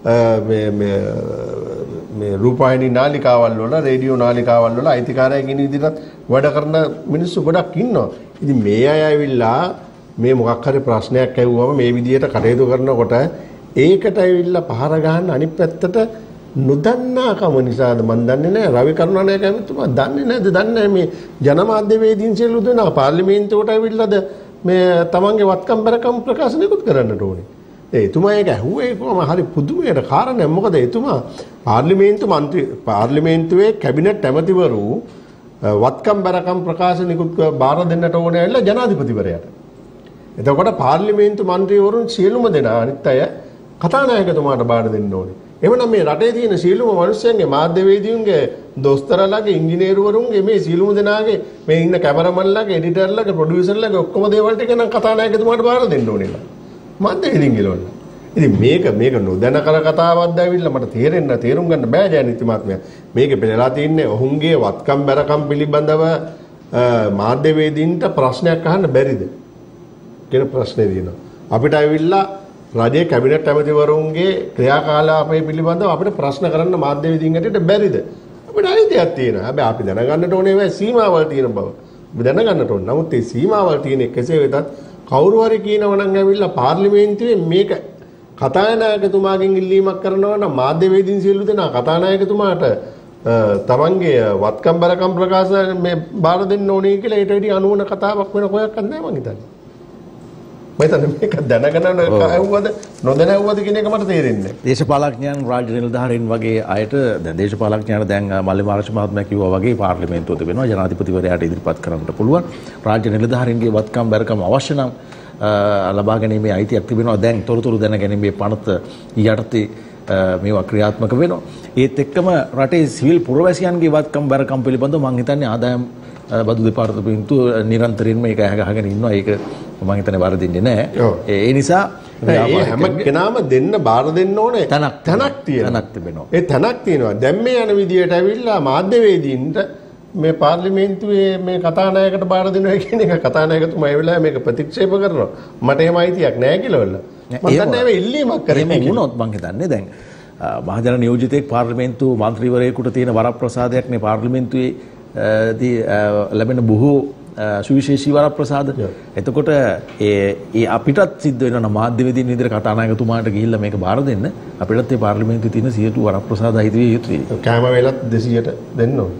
මේ රූපවාහිනී නාලිකාවල් වල රේඩියෝ නාලිකාවල් වල අයිතිකාරයන් කියන විදිහට වැඩ කරන මිනිස්සු ගොඩක් ඉන්නවා. ඉතින් මේ අය ඇවිල්ලා මේ මොකක් හරි ප්‍රශ්නයක් ඇහුවම මේ විදිහට කටයුතු කරනකොට ඒකට ඇවිල්ලා පහර ගන්න අනිත් පැත්තට නොදන්නාකම නිසාද මන් දන්නේ නැහැ. රවි කරුණානායක ඇමතුමා දන්නේ නැද්ද? දන්නේ මේ ජනමාධ්‍යවේදීන් සියලු දෙනා පාර්ලිමේන්තුවට ඇවිල්ලාද මේ තමන්ගේ වත්කම් බරකම් ප්‍රකාශනයකුත් කරන්නට ඕනේ. එතුමා ඒක ඇහුවේ කොහොම හරි පුදුමයට කාරණයක්. මොකද එතුමා පාර්ලිමේන්තුවේ කැබිනට් ඇමතිවරු වත්කම් බරකම් ප්‍රකාශනයකුත් බාර දෙන්නට ඕනේ ඇවිල්ලා ජනාධිපතිවරයාට. එතකොට පාර්ලිමේන්තු මන්ත්‍රීවරුන් සියලුම දෙනා අනිත් අය කතානායකතුමාට බාර දෙන්න ඕනේ. එවනම් මේ රටේ තියෙන සියලුම මිනිස්සුන්ගේ මාධ්‍යවේදීන්ගේ දොස්තරලාගේ ඉංජිනේරුවරුන්ගේ මේ සියලුම දෙනාගේ මේ ඉන්න කැමරාමන්ලාගේ එඩිටර්ලාගේ ප්‍රොඩියුසර්ලාගේ ඔක්කොම දේවල් ටික නම් කතානායකතුමාට බාර දෙන්න ඕනේ නේද? මාධ්‍යවේදීන් ගලවන්න. ඉතින් මේක නොදැන කර කතාවක්ද ඇවිල්ලා මට තේරුම් ගන්න බෑ ජයනිති මහත්මයා. මේකේ පෙළලා තින්නේ ඔහුගේ වත්කම් බැරකම් පිළිබඳව මාධ්‍යවේදීන්ට ප්‍රශ්නයක් අහන්න බැරිද කියන ප්‍රශ්නේ තියෙනවා. අපිට ඇවිල්ලා රජයේ කැබිනට් ඇමතිවරුන්ගේ ක්‍රියාකාලාපය පිළිබඳව අපිට ප්‍රශ්න කරන්න මාධ්‍යවේදීන් ඇටියට බැරිද? අපිට අයිතියක් තියෙනවා. හැබැයි අපි දැනගන්නට ඕනේ මේ සීමාවල් තියෙන බව. අපි දැනගන්නට ඕනේ. නමුත් මේ සීමාවල් තියෙන කෙසේ වෙතත් කවුරු හරි කියනවා නම් ඇවිල්ලා පාර්ලිමේන්තුවේ මේක කතානායකතුමාගෙන් ඉල්ලීමක් කරනවා නම් මාධ්‍යවේදීන් සියලු දෙනා කතානායකතුමාට තමන්ගේ වත්කම් බරකම් ප්‍රකාශ මේ බාර දෙන්න ඕනේ කියලා ඊට වැඩි අනුවන කතාවක් වෙන කොයක් නැහැ මං හිතන්නේ. මේක දැනගෙන ඇහුවද නොදැන ඇහුවද කියන එක මට තේරෙන්නේ නැහැ. දේශපාලඥයන් රාජ්‍ය නිලධාරීන් වගේ අයට දැන් දේශපාලඥයන් දැන් මල්ලි මාරච්චි මහත්මයා කිව්වා වගේ පාර්ලිමේන්තුව තිබෙනවා ජනාධිපතිවරයාට ඉදිරිපත් කරන්නට පුළුවන්. රාජ්‍ය නිලධාරීන්ගේ වත්කම් බැරකම් අවශ්‍ය නම් ලබා ගැනීමේ අයිතියක් තිබෙනවා. දැන් තොරතුරු දැන ගැනීමේ පනත යටතේ මේවා ක්‍රියාත්මක වෙනවා. ඒත් එක්කම රටේ සිවිල් පුරවැසියන්ගේ වත්කම් බැරකම් පිළිබඳව මම හිතන්නේ ආදායම් බදු දෙපාර්තමේන්තුව නිරන්තරයෙන්ම මේක අහගෙන ඉන්නවා. ඒක මම හිතන්නේ වරදින්නේ නැහැ. ඒ නිසා හැම කෙනාම දෙන්න බාර දෙන්න ඕනේ තැනක් තියෙනවා. ඒ තැනක් තියෙනවා. දැන් මේ යන විදියට ඇවිල්ලා මාධ්‍යවේදීන්ට මේ පාර්ලිමේන්තුවේ මේ කතානායකට බාර දෙනවා කියන එක කතානායකතුමා ඒ වෙලාවේ මේක ප්‍රතික්ෂේප කරනවා. මට එහෙම අයිතියක් නැහැ කියලා වල. මම දන්නේ මේ ඉල්ලීමක් කරේ මේ වුණොත් මම හිතන්නේ දැන් මහජන නියෝජිතෙක් පාර්ලිමේන්තු මන්ත්‍රීවරයෙකුට තියෙන වරප්‍රසාදයක් නේ පාර්ලිමේන්තුවේ දී ලැබෙන බොහෝ සුවිශේෂී වරප්‍රසාද. එතකොට ඒ අපිටත් සිද්ධ වෙනවා මාධ්‍යවේදීන් විදිහට කතානායකතුමාට ගිහිල්ලා මේක බාර දෙන්න. අපිටත් මේ පාර්ලිමේන්තුවේ තියෙන 100 වරප්‍රසාද අයිති විය යුතුයි. කෑම වේලත් 200ට දෙන්න ඕනේ.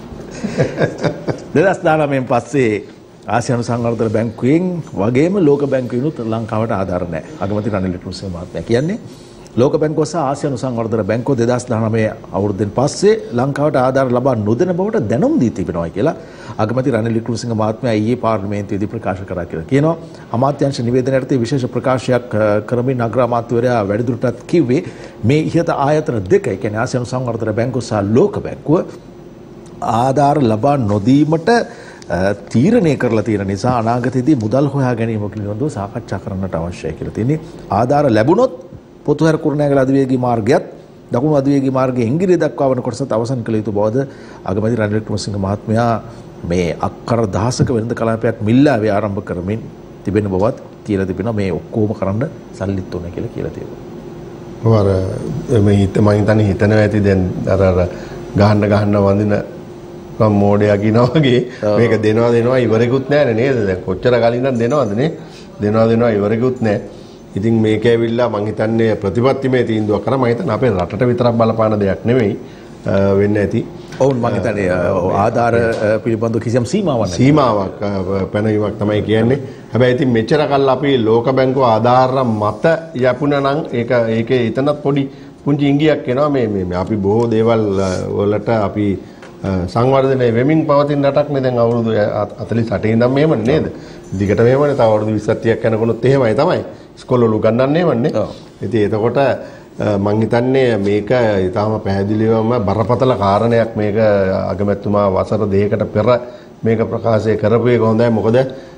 2019 පස්සේ ආසියානු සංවර්ධන බැංකුවෙන් වගේම ලෝක බැංකුවෙනුත් ලංකාවට ආධාර නැහැ. අගමැති රනිල් වික්‍රමසිංහ මහත්මයා කියන්නේ ලෝක බැංකුව සහ ආසියානු සංවර්ධන බැංකුව 2019 අවුරුද්දෙන් පස්සේ ලංකාවට ආධාර ලබා නොදෙන බවට දැනුම් දී තිබෙනවා කියලා අගමැති රනිල් වික්‍රමසිංහ මහත්මයා ඊයේ පාර්ලිමේන්තුවේදී ප්‍රකාශ කරා කියලා කියනවා. අමාත්‍යාංශ නිවේදනය යටතේ විශේෂ ප්‍රකාශයක් කරමින් අග්‍ර අමාත්‍යවරයා වැඩිදුරටත් කිව්වේ මේ ඉහත ආයතන දෙක, ඒ කියන්නේ ආසියානු සංවර්ධන බැංකුව සහ ලෝක බැංකුව ආධාර ලබා නොදීමට තීරණය කරලා තියෙන නිසා අනාගතයේදී මුදල් හොයා ගැනීම පිළිබඳව සාකච්ඡා කරන්නට අවශ්‍යයි කියලා තියෙන්නේ. ආධාර ලැබුණොත් පොතුහැර කුරුණෑගල අධිවේගී මාර්ගයත් දකුණු අධිවේගී මාර්ගයේ ඉංගිරිය දක්වා වන කොටසත් අවසන් කළ යුතු බවද අගමැති රනිල් වික්‍රමසිංහ මහත්මයා මේ අක්කර දහසක වෙළඳ කලාපයක් මිල්ලාවේ ආරම්භ කරමින් තිබෙන බවත් කියලා තිබෙනවා. මේ ඔක්කොම කරන්න සල්ලිත් ඕනේ කියලා තියෙනවා. මම හිතනවා ඇති දැන් අර ගහන්න වඳින මෝඩයා කියනවා වගේ මේක දෙනවා ඉවරෙකුත් නැහැ නේද? දැන් කොච්චර කලින් නම් දෙනවද නේ? දෙනවා ඉවරෙකුත් නැහැ. ඉතින් මේක ඇවිල්ලා මම හිතන්නේ ප්‍රතිපත්තිමය තීන්දුවක් කරා. මම හිතන්නේ අපේ රටට විතරක් බලපාන දෙයක් නෙමෙයි. වෙන්න ඇති. ඔවුන් මම හිතන්නේ ආධාර පිළිබඳව කිසියම් සීමාවක් පැනවීමක් තමයි කියන්නේ. හැබැයි ඉතින් මෙච්චර කල් අපි ලෝක බැංකුව ආධාර මත යපුණා නම් ඒකේ එතනත් පොඩි පුංචි ඉඟියක් එනවා මේ අපි බොහෝ දේවල් වලට අපි සංවර්ධනය වෙමින් පවතින රටක් නේ දැන් අවුරුදු 48 ඉඳන් මෙහෙම නේද? දිගට මෙහෙමනේ. තව අවුරුදු 20ක් 30ක් යනකොත් එහෙමයි තමයි. ඉස්කෝලවල උගන්වන්නේ එහෙමනේ. ඉතින් එතකොට මම හිතන්නේ මේක ඊටාම පැහැදිලිවම බරපතල කාරණයක්. මේක අගමැතිතුමා වසර දෙකකට පෙර මේක ප්‍රකාශය කරපු එක හොඳයි. මොකද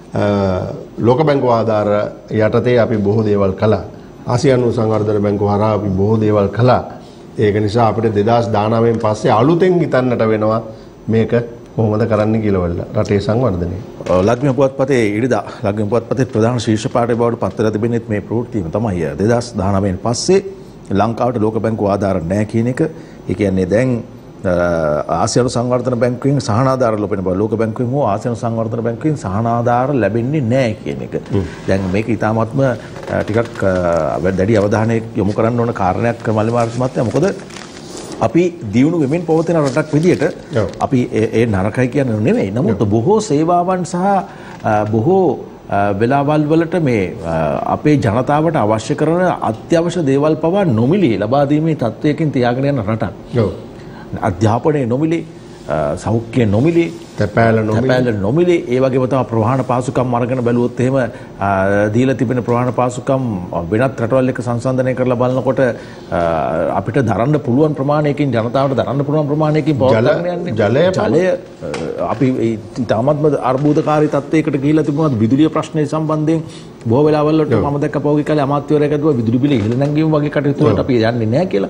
ලෝක බැංකුව ආධාර යටතේ අපි බොහෝ දේවල් කළා. ආසියානු සංවර්ධන බැංකුව හරහා අපි බොහෝ දේවල් කළා. ඒක නිසා අපිට 2019න් පස්සේ අලුතෙන් හිතන්නට වෙනවා මේක කොහොමද කරන්න කියලා වෙලා රටේ සංවර්ධනය. ලක්බිම පුවත්පතේ ඉරිදා ලක්බිම පුවත්පතේ ප්‍රධාන ශීර්ෂ පාඨය බවට පත් වෙලා තිබෙන්නේ මේ ප්‍රවෘත්තියම තමයි 2019න් පස්සේ ලංකාවට ලෝක බැංකුව ආධාර නැහැ කියන එක. ඒ කියන්නේ දැන් ආසියානු සංවර්ධන බැංකුවෙන් සහනාධාර ලැබෙන බව ලෝක බැංකුවෙන් හෝ ආසියානු සංවර්ධන බැංකුවෙන් සහනාධාර ලැබෙන්නේ නැහැ කියන එක. දැන් මේක ඊටාත්ම ටිකක් දැඩි අවධානයක් යොමු කරන්න ඕන කාරණයක් මල්ලිමාර්ස් මහත්තයා. මොකද අපි දියුණු වෙමින් පවතින රටක් විදියට අපි ඒ නරකයි කියන්නේ නෙමෙයි. නමුත් බොහෝ සේවාවන් සහ බොහෝ වෙලාවල් වලට මේ අපේ ජනතාවට අවශ්‍ය කරන අත්‍යවශ්‍ය දේවල් පවා නොමිලේ ලබා දීමේ තත්වයකින් තියාගෙන යන රටක්. අධ්‍යාපනයේ නොමිලේ, සෞඛ්‍ය නොමිලේ, තැපෑල නොමිලේ, ඒ වගේම තමයි ප්‍රවාහන පාසුකම් අරගෙන බැලුවොත් එහෙම දීලා තිබෙන ප්‍රවාහන පාසුකම් වෙනත් රටවල් එක්ක සංසන්දනය කරලා බලනකොට අපිට දරන්න පුළුවන් ප්‍රමාණයකින් ජනතාවට දරන්න පුළුවන් ප්‍රමාණයකින් පවත්වාගෙන යන්නේ. ජලය අපි තාමත්ම අර්බුදකාරී තත්ත්වයකට ගිහිලා තිබුණා. විදුලිය ප්‍රශ්නය සම්බන්ධයෙන් බොහෝ වෙලාවල් වලට මම දැක්ක පහුගිය කාලේ අමාත්‍යවරයෙක් කිව්වා විදුලි බිල ඉහළ නැංගීම වගේ කටයුතු වලට අපි යන්නේ නැහැ කියලා.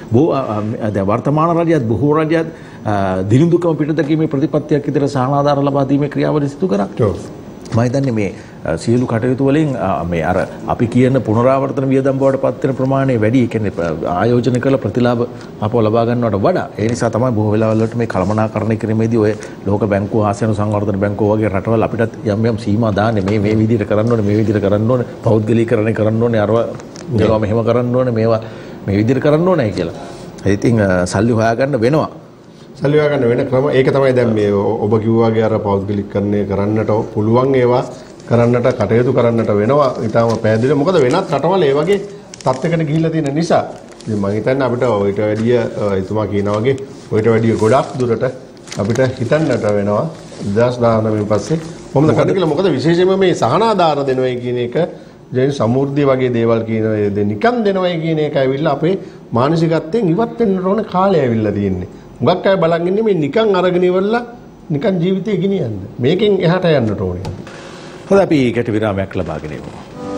වර්තමාන රජයත් බොහෝ රජයත් දිලිඳුකම පිටදැකීමේ ප්‍රතිපත්තියක් විදිහට සහනාධාර ලබා දීමේ ක්‍රියාවලිය සිදු කරා. මම හිතන්නේ මේ සියලු කටයුතු වලින් මේ අර අපි කියන පුනරාවර්තන වියදම් බවට පත් වෙන ප්‍රමාණය වැඩි. ඒ කියන්නේ ආයෝජන කළ ප්‍රතිලාභ අපව ලබා ගන්නවට වඩා ඒ නිසා තමයි බොහෝ වෙලාවල් වලට මේ කළමනාකරණය කිරීමේදී ඔය ලෝක බැංකුව ආසියානු සංවර්ධන බැංකුව වගේ රටවල් අපිටත් යම් සීමා දාන්නේ මේ විදිහට කරන්න ඕනේ, මේ විදිහට කරන්න ඕනේ, පෞද්ගලීකරණය කරන්න ඕනේ, අරවා මෙහෙම කරන්න ඕනේ, මේවා මේ විදිහට කරන්න ඕනේ කියලා. ඉතින් සල්ලි හොයාගන්න වෙනවා. සල්ලි හොයාගන්න වෙන ක්‍රම ඒක තමයි දැන් මේ ඔබ කිව්වාගේ අර පෞද්ගලිකකරණය කරන්නට පුළුවන් ඒවා කරන්නට කටයුතු කරන්නට වෙනවා. ඊටම පැහැදිලි. මොකද වෙනත් රටවල් ඒ වගේ තත්ත්වයකට ගිහිල්ලා තියෙන නිසා. ඉතින් මම හිතන්නේ අපිට ඔයිට වැඩිය එතුමා කියනා වගේ ඔයිට වැඩිය ගොඩක් දුරට අපිට හිතන්නට වෙනවා 2019 පස්සේ කොහොමද කරන්න කියලා. මොකද විශේෂයෙන්ම මේ සහනාධාර දෙනවයි කියන එක ජන සමෘද්ධිය වගේ දේවල් කියන නිකන් දෙනවයි කියන එක ඇවිල්ලා අපේ මානසිකත්වයෙන් ඉවත් වෙන්න ඕන කාලය ඇවිල්ලා තියෙන්නේ. මුගක් අය බලන් ඉන්නේ මේ නිකන් අරගෙන ඉවරලා නිකන් ජීවිතේ ගෙනියන්න. මේකෙන් එහාට යන්නට ඕනේ. හොඳයි අපි කෙටි විරාමයක් ලබාගෙන ඉමු.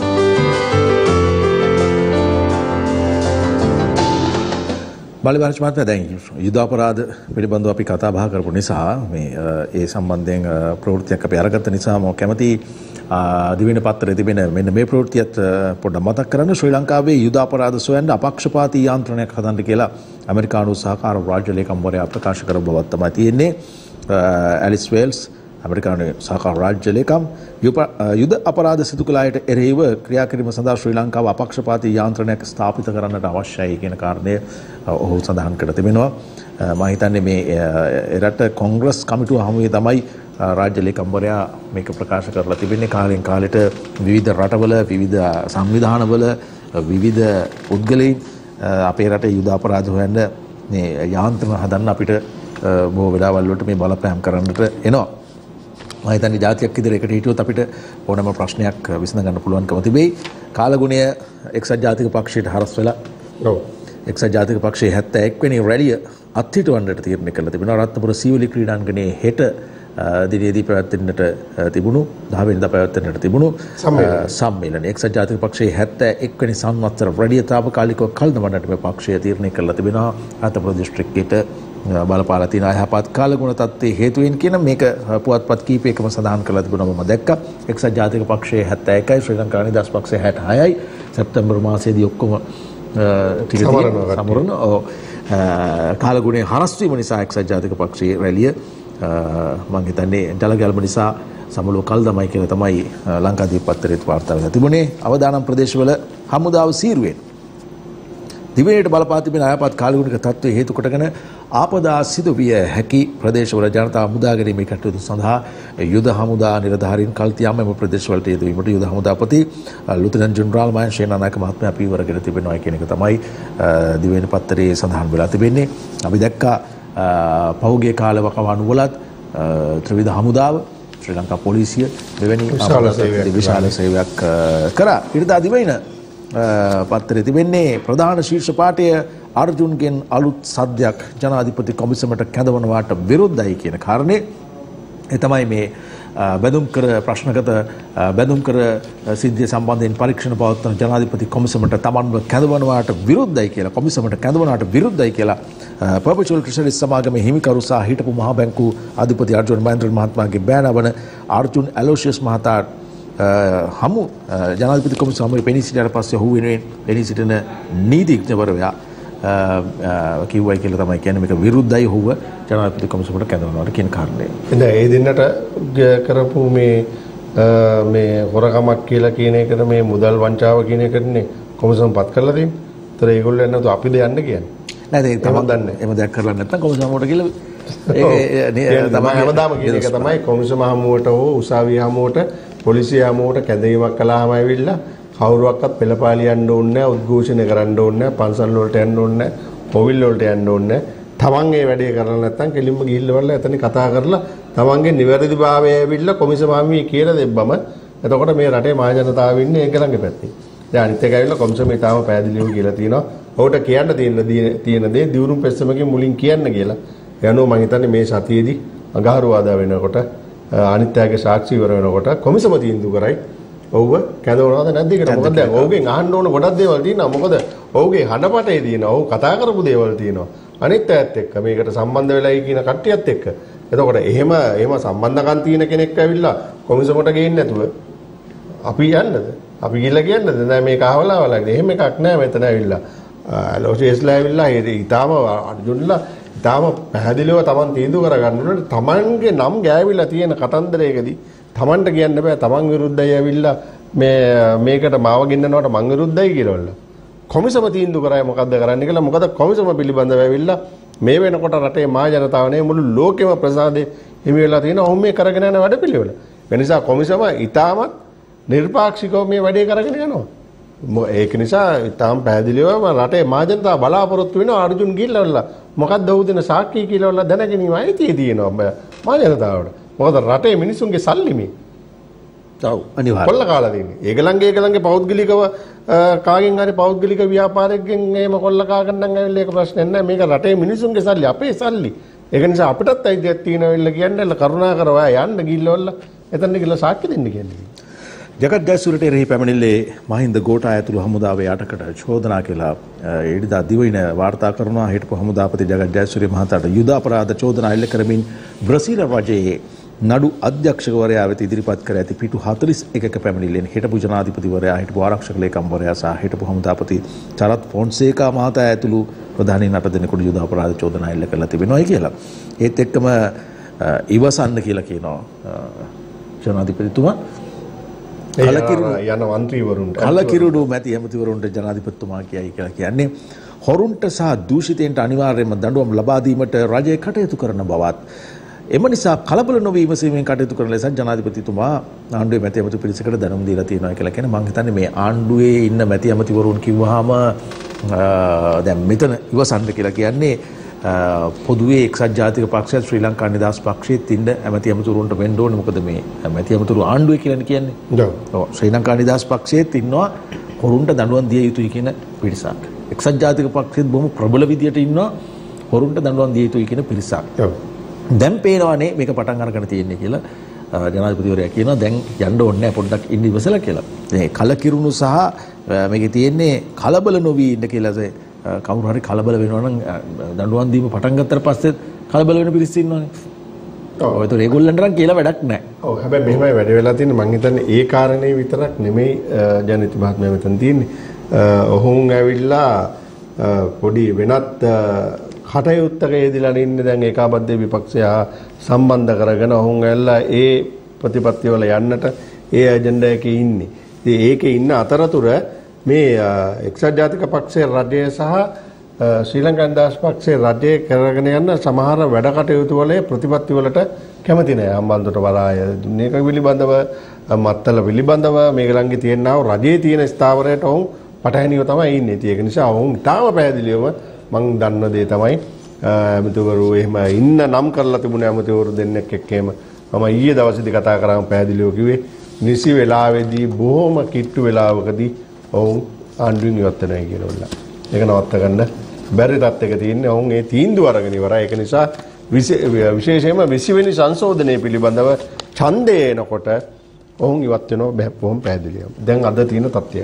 බලිවර්ෂ මහත්මයා දැන් යුද අපරාධ පිළිබඳව අපි කතා බහ කරපු නිසා මේ ඒ සම්බන්ධයෙන් ප්‍රවෘත්තියක් අපි අරගත්ත නිසා මම කැමති දිවෙන පත්‍රයේ තිබෙන මෙන්න මේ ප්‍රවෘත්තියත් පොඩ්ඩක් මතක් කරන්න. ශ්‍රී ලංකාවේ යුද අපරාධ සොයන්න අපක්ෂපාතී යාන්ත්‍රණයක් හදන්න කියලා ඇමරිකානු සහකාර රාජ්‍ය ලේකම්වරයා ප්‍රකාශ කරපු බවක් තමයි තියෙන්නේ. ඇලිස් වේල්ස් ඇමරිකානු සහකාර රාජ්‍ය ලේකම් යුද අපරාධ සිදු කළ අයට එරෙහිව ක්‍රියා කිරීම සඳහා ශ්‍රී ලංකාව අපක්ෂපාතී යාන්ත්‍රණයක් ස්ථාපිත කරන්නට අවශ්‍යයි කියන කාරණය ඔහු සඳහන් කර තිබෙනවා. මම හිතන්නේ මේ එරට කොංග්‍රස් කමිටුව හමුවේ තමයි රාජ්‍ය ලේකම්වරයා මේක ප්‍රකාශ කරලා තිබෙන්නේ. කාලෙන් කාලෙට විවිධ රටවල විවිධ සංවිධානවල විවිධ පුද්ගලයන් අපේ රටේ යුද අපරාධ හොයන්න මේ යාන්ත්‍රණ හදන්න අපිට බොහෝ වෙලාවල් වලට මේ බලපෑම් කරන්නට එනවා. මම හිතන්නේ ජාතියක් ඉදිරියට හිටියොත් අපිට ඕනෑම ප්‍රශ්නයක් විසඳ ගන්න පුළුවන්කම තිබෙයි. කාලගුණය එක්සත් ජාතික පක්ෂයට හරස් වෙලා එක්සත් ජාතික පක්ෂයේ 71 වෙනි රැළිය අත්හිටවන්නට තීරණය කළා තිබෙනවා. රත්නපුර සීවලි ක්‍රීඩාංගණයේ හෙට දිනේදී පැවැත්වෙන්නට තිබුණු 10 වෙනිදා පැවැත්වෙන්නට තිබුණු සම්මේලනය එක්සත් ජාතික පක්ෂයේ 71 වෙනි සංවත්සර රැළිය තාවකාලිකව කල්දමන්නට මේ පක්ෂය තීරණය කළා තිබෙනවා. රත්නපුර දිස්ත්‍රික්කයට බලපාලා තියෙන අයහපත් කාලගුණ තත්ත්වයේ හේතුවෙන් කියන මේක පුවත්පත් කීපයකම සඳහන් කරලා තිබුණා මම දැක්කා. එක්සත් ජාතික පක්ෂයේ 71යි ශ්‍රී ලංකා නිදහස් පක්ෂයේ 66යි සැප්තැම්බර් මාසයේදී ඔක්කොම ටික සමරන කාලගුණයේ හරස් වීම නිසා එක්සත් ජාතික පක්ෂයේ රැළිය මම හිතන්නේ ජලගැල්ම නිසා සමුළුව කල් දමයි කියලා තමයි ලංකාදීප පත්තරේත් වාර්තා වෙලා තිබුණේ. අවදානම් ප්‍රදේශවල හමුදාව සීරුවෙන් දිවයිනට බලපා තිබෙන අයහපත් කාලගුණික තත්ත්වය හේතු කොටගෙන ආපදා සිදු විය හැකි ප්‍රදේශවල ජනතාව මුදා ගැනීමේ කටයුතු සඳහා යුද හමුදා නිලධාරීන් කල්තියාම එම ප්‍රදේශවලට යෙදවීමට යුද හමුදාපති ලුතනන්ට් ජෙනරාල් මයන් සේනානායක මහත්මයා පියවරගෙන තිබෙනවා කියන එක තමයි දිවයින පත්තරයේ සඳහන් වෙලා තිබෙන්නේ. අපි දැක්කා පහුගිය කාල වකවානුවලත් ත්‍රිවිධ හමුදාව ශ්‍රී ලංකා පොලිසිය මෙවැනි විශාල සේවයක් කරා. ඊට දිවයින පත්තරේ තිබෙන්නේ ප්‍රධාන ශීර්ෂ පාඨය අර්ජුන්ගෙන් අලුත් සද්දයක් ජනාධිපති කොමිසමට කැඳවනවාට විරුද්ධයි කියන කාරණේ. ඒ තමයි මේ බැඳුම් කර ප්‍රශ්නගත බැඳුම් කර සිද්ධිය සම්බන්ධයෙන් පරීක්ෂණ පවත්වන ජනාධිපති කොමිසමට තමන්ව කැඳවනවාට විරුද්ධයි කියලා කොමිසමට කැඳවනවාට විරුද්ධයි කියලා පර්පචුවල් ක්‍රිෂරිස් සමාගමේ හිමිකරු සහ හිටපු මහ බැංකු අධිපති අර්ජුන් මහින්ද්‍රන් මහත්මයාගේ බෑනා වන අර්ජුන් ඇලෝෂියස් මහතා හමු ජනාධිපති කොමිසමේ පෙනී සිටියට පස්සේ ඔහු වෙනුවෙන් පෙනී සිටින නීතිඥවරයා කිව්වයි කියලා තමයි කියන්නේ මේක විරුද්ධයි ඔහුව ජනාධිපති කොමිසමට කැඳවනවාට කියන කාරණය. ඉතින් ඒ දිනට කරපු මේ හොරකමක් කියලා කියන එකට මේ මුදල් වංචාව කියන එකනේ කොමිසම පත් කරලා තියෙන්නේ. ඒතර ඒගොල්ලෝ යන්න තු අපිද යන්න කියන්නේ. නෑ ඒක තමයි දන්නේ. එහෙම දෙයක් කරලා නැත්නම් කොමිසමට කියලා තමයි හැමදාම කියන එක තමයි කොමිසම හමුවට හෝ උසාවිය හමුවට පොලිසිය හමුවට කැඳවීමක් කළාම ඇවිල්ලා කවුරුවක්වත් පෙළපාලි යන්න ඕනේ නැහැ, උද්ඝෝෂණය කරන්න ඕනේ නැහැ, පන්සල් වලට යන්න ඕනේ නැහැ, පොවිල් වලට යන්න ඕනේ නැහැ. තමන් ඒ වැඩේ කරලා නැත්නම් කෙලින්ම ගිහිල්ලා එතන කතා කරලා තමන්ගේ නිවැරදිභාවය ඇවිල්ලා කොමිසම හමුවේ කියලා දෙබ්බම එතකොට මේ රටේ මහ ජනතාව ඉන්නේ ඒකලංගේ පැත්තේ. දැන් අනිත් එක ඇවිල්ලා කොමිසම ඊටාම පැහැදිලිව කියලා තියෙනවා. ඔහුට කියන්න තියෙන දේ දියුණුම් පෙස්සමකින් මුලින් කියන්න කියලා. යනෝ මම හිතන්නේ මේ සතියේදී අඟහරුවාදා වෙනකොට අනිත් අයගේ සාක්ෂි ඉවර වෙනකොට කොමිසම තීන්දුව කරයි. ඔව්ව කැඳවනවද නැද්ද කියලා. මොකද දැන් ඔහුගෙන් අහන්න ඕන ගොඩක් දේවල් තියෙනවා. මොකද ඔහුගේ හඬපටේ තියෙනවා. ඔහු කතා කරපු දේවල් තියෙනවා. අනිත් අයත් එක්ක මේකට සම්බන්ධ වෙලායි කියන කට්ටියත් එක්ක. එතකොට එහෙම සම්බන්ධකම් තියෙන කෙනෙක් ඇවිල්ලා කොමිසමට ගේන්නේ නැතුව අපි යන්නද? අපි ගිහලා කියන්නද? දැන් මේක අහවලා වලක්ද? එහෙම එකක් නෑ මෙතන ඇවිල්ලා. ලෝෂේස්ලා ඇවිල්ලා ඊටාම අර්ජුන්ලා ඊටාම පැහැදිලිව Taman තීන්දුව කරගන්න ඕනේ. Tamanගේ නම් ගෑවිලා තියෙන කතන්දරයකදී තමන්ට කියන්න බෑ තමන් විරුද්ධයි ඇවිල්ලා මේකට මාව ගෙන්නනවට මං විරුද්ධයි කියලා. කොමිසම තීන්දුව කරාය මොකද්ද කරන්න කියලා. මොකද කොමිසම පිළිබඳව ඇවිල්ලා මේ වෙනකොට රටේ මහ ජනතාව නේ මුළු ලෝකෙම ප්‍රසාදේ හිමි වෙලා තියෙනවා. ඔහොම මේ කරගෙන යන වැඩපිළිවෙල. ඒ නිසා කොමිසම ඊටමත් නිර්පාක්ෂිකව මේ වැඩේ කරගෙන යනවා. ඒක නිසා ඊටම පැහැදිලිවම රටේ මහ ජනතාව බලාපොරොත්තු වෙනවා අර්ජුන් ගිහිල්ලා මොකද්ද ඔහු දෙන සාක්ෂි කියලා දැනගැනීම අයිතිය තියෙනවා මහ ජනතාවට. මොකද රටේ මිනිසුන්ගේ සල්ලි මේ. ඔව් අනිවාර්යයෙන්. කොල්ල කාලා තියෙන්නේ. ඒගලන්ගේ පෞද්ගලිකව කාගෙන් හරි පෞද්ගලික ව්‍යාපාරයකින් එහෙම කොල්ල කාගන්න නම් ඇවිල්ලා ඒක ප්‍රශ්නයක් නෑ. මේක රටේ මිනිසුන්ගේ සල්ලි අපේ සල්ලි. ඒක නිසා අපිටත් අයිතියක් තියෙනවා වෙන්න කියන්නේ කරුණාකර ඔයා යන්න ගිහිල්ලා එතන ගිහලා සාක්ෂි දෙන්න කියන්නේ. ජගත් ජයසූරියට එරෙහි පැමිණිල්ලේ මහින්ද ගෝඨා ඇතුළු හමුදාවේ යටකට චෝදනා කළා. එදිරිදා දිවයින වාර්තා කරනවා හිටපු හමුදාපති ජගත් ජයසූරිය මහතාට යුද අපරාධ චෝදනා එල්ල කරමින් බ්‍රසීල් රජයේ නඩු අධ්‍යක්ෂකවරයා වෙත ඉදිරිපත් කර ඇති පිටු 41ක පැමිණිල්ලෙන් හිටපු ජනාධිපතිවරයා හිටපු ආරක්ෂක ලේකම්වරයා සහ හිටපු හමුදාපති චරත් ෆොන්සේකා මහතා ඇතුළු ප්‍රධානීන් 8 දෙනෙකුට යුද අපරාධ චෝදනා එල්ල කරලා තිබෙනවායි කියලා. ඒත් එක්කම ඉවසන්න කියලා කියනවා ජනාධිපතිතුමා. යන මන්ත්‍රීවරුන්ට කලකිරුණු මැති ඇමතිවරුන්ට ජනාධිපතිතුමා කියයි කියලා කියන්නේ හොරුන්ට සහ දූෂිතයින්ට අනිවාර්යයෙන්ම දඬුවම් ලබා දීමට රජය කටයුතු කරන බවත් එම නිසා කලබල නොවී ඉවසීමෙන් කටයුතු කරන ලෙස ජනාධිපතිතුමා ආණ්ඩුවේ මැති ඇමති පිරිසකට දැනුම් දීලා තියෙනවා කියලා කියන්නේ. මම හිතන්නේ මේ ආණ්ඩුවේ ඉන්න මැති ඇමතිවරුන් කිව්වහම දැන් මෙතන ඉවසන්න කියලා කියන්නේ පොදුවේ එක්සත් ජාතික පක්ෂය ශ්‍රී ලංකා නිදහස් පක්ෂයේත් ඉන්න ඇමති ඇමතිවරුන්ට වෙන්න ඕනේ. මොකද මේ ඇමති ඇමතිවරු ආණ්ඩුවේ කියලා කියන්නේ. ඔව් ශ්‍රී ලංකා නිදහස් පක්ෂයේත් ඉන්නවා හොරුන්ට දඬුවම් දිය යුතුයි කියන පිරිසක්. එක්සත් ජාතික පක්ෂයේත් බොහොම ප්‍රබල විදියට ඉන්නවා හොරුන්ට දඬුවම් දිය යුතුයි කියන පිරිසක්. දැන් පේනවානේ මේක පටන් අරගෙන තියෙන්නේ කියලා ජනාධිපතිවරයා කියනවා. දැන් යන්න ඕනේ නැහැ පොඩ්ඩක් ඉන්න ඉවසලා කියලා. මේ කලකිරුණු සහ මේකේ තියෙන්නේ කලබල නොවි ඉන්න කියලා කවුරු හරි කලබල වෙනවා නම් දඬුවම් දීම පටන් ගත්තට පස්සේ කලබල වෙන පිරිස් ඉන්නවනේ. ඔව් ඒතර ඒගොල්ලන්ට නම් කියලා වැඩක් නැහැ. ඔව් හැබැයි මෙහෙමයි වැඩ වෙලා තියෙන්නේ. මම හිතන්නේ ඒ කාරණේ විතරක් නෙමෙයි ජනිත මහත්මයා මෙතන තියෙන්නේ. ඔහුන් ඇවිල්ලා පොඩි වෙනත් කටයුත්තක යෙදලා ඉන්නේ දැන් ඒකාබද්ධ විපක්ෂය සම්බන්ධ කරගෙන ඔහුන් ඇවිල්ලා ඒ ප්‍රතිපත්ති වල යන්නට ඒ ඇජෙන්ඩා එකේ ඉන්නේ. ඉතින් ඒකේ ඉන්න අතරතුර මේ එක්සත් ජාතික පක්ෂයේ රජය සහ ශ්‍රී ලංකා නිදහස් පක්ෂයේ රජය කරගෙන යන සමහර වැඩ කටයුතු වල ප්‍රතිපත්ති වලට කැමති නැහැ. හම්බන්තොට වරාය මේක පිළිබඳව මත්තල පිළිබඳව මේගලන්ගේ තියෙනා රජයේ තියෙන ස්ථාවරයට ඔවුන් පටහැනිව තමයි ඉන්නේ. ඒක නිසා ඔවුන් තාම පැහැදිලිවම මම දන්න දේ තමයි ඇමතිවරු එහෙම ඉන්න නම් කරලා තිබුණේ ඇමතිවරු දෙන්නෙක් එක්කම මම ඊයේ දවසේදී කතා කරාම පැහැදිලිව කිව්වේ නිසි වෙලාවේදී බොහොම කිට්ටු වෙලාවකදී ඔවුන් ආණ්ඩුවෙන් ඉවත් වෙනවා කියනවා. ඒක නවත්ත ගන්න බැරි තත්ත්වයක තියෙන්නේ. ඔවුන් ඒ තීන්දුව අරගෙන ඉවරයි. ඒක නිසා විශේෂයෙන්ම 20 වෙනි සංශෝධනය පිළිබඳව ඡන්දය එනකොට ඔවුන් ඉවත් වෙනවා බොහොම පැහැදිලිවම. දැන් අද තියෙන තත්ත්වය.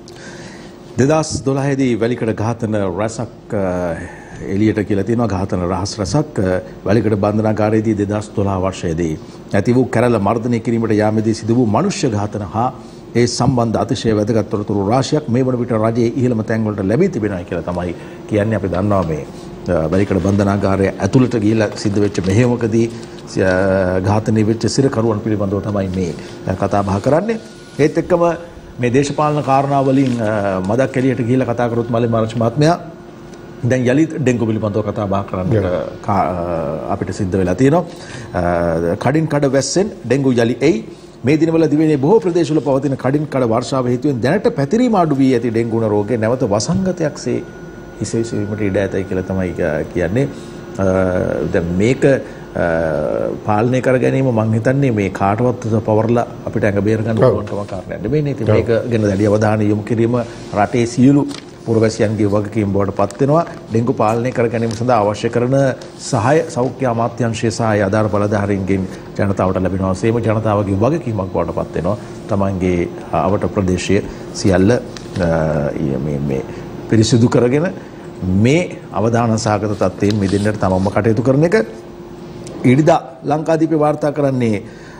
2012 දී වැලිකඩ ඝාතන රැසක් එළියට කියලා තියෙනවා. ඝාතන රහස් රැසක් වැලිකඩ බන්ධනාගාරයේදී 2012 වර්ෂයේදී ඇති වූ කැරළ මර්ධනය කිරීමට යාමේදී සිදු වූ මනුෂ්‍ය ඝාතන හා ඒ සම්බන්ධ අතිශය වැදගත් තොරතුරු රාශියක් මේ වන විට රජයේ ඉහළම තැන් වලට ලැබී තිබෙනවා කියලා තමයි කියන්නේ. අපි දන්නවා මේ වැලිකඩ බන්ධනාගාරය ඇතුළට ගිහිලා සිද්ධ වෙච්ච මෙහෙයුමකදී ඝාතනය වෙච්ච සිරකරුවන් පිළිබඳව තමයි මේ කතා බහ කරන්නේ. ඒත් එක්කම මේ දේශපාලන කාරණා වලින් මදක් එළියට ගිහිලා කතා කරොත් මල්ලි මාර්ච් මහත්මයා දැන් යලිත් ඩෙන්ගු පිළිබඳව කතා බහ කරන්න අපිට සිද්ධ වෙලා තියෙනවා. කඩින් කඩ වැස්සෙන් ඩෙන්ගු යලි එයි. මේ දිනවල දිවයිනේ බොහෝ ප්‍රදේශවල පවතින කඩින් කඩ වර්ෂාව හේතුවෙන් දැනට පැතිරීම අඩු වී ඇති ඩෙන්ගු රෝගය නැවත වසංගතයක්සේ විශේෂීමට ඉඩ ඇතයි කියලා තමයි කියන්නේ. දැන් මේක පාලනය කර ගැනීම මම හිතන්නේ මේ කාටවත් පවර්ලා අපිට ඇඟ බේර ගන්න පුළුවන්කම කාරණයක් නෙමෙයි නේ. ඉතින් මේක ගැන දැඩි අවධානය යොමු කිරීම රටේ සියලු පුරවැසියන්ගේ වගකීම් බවට පත් වෙනවා. ඩෙන්ගු පාලනය කර ගැනීම සඳහා අවශ්‍ය කරන සහාය සෞඛ්‍ය අමාත්‍යාංශයේ සහාය ආධාර බලධාරීන්ගෙන් ජනතාවට ලැබෙනවා. සේම ජනතාවගේ වගකීමක් බවට පත් වෙනවා. තමන්ගේ අවට ප්‍රදේශයේ සියල්ල මේ පිරිසිදු කරගෙන මේ අවදාන සාගත තත්ත්වයෙන් මිදෙන්නට තමන්ම කටයුතු කරන එක. ඉරිදා ලංකාදීපේ වාර්තා කරන්නේ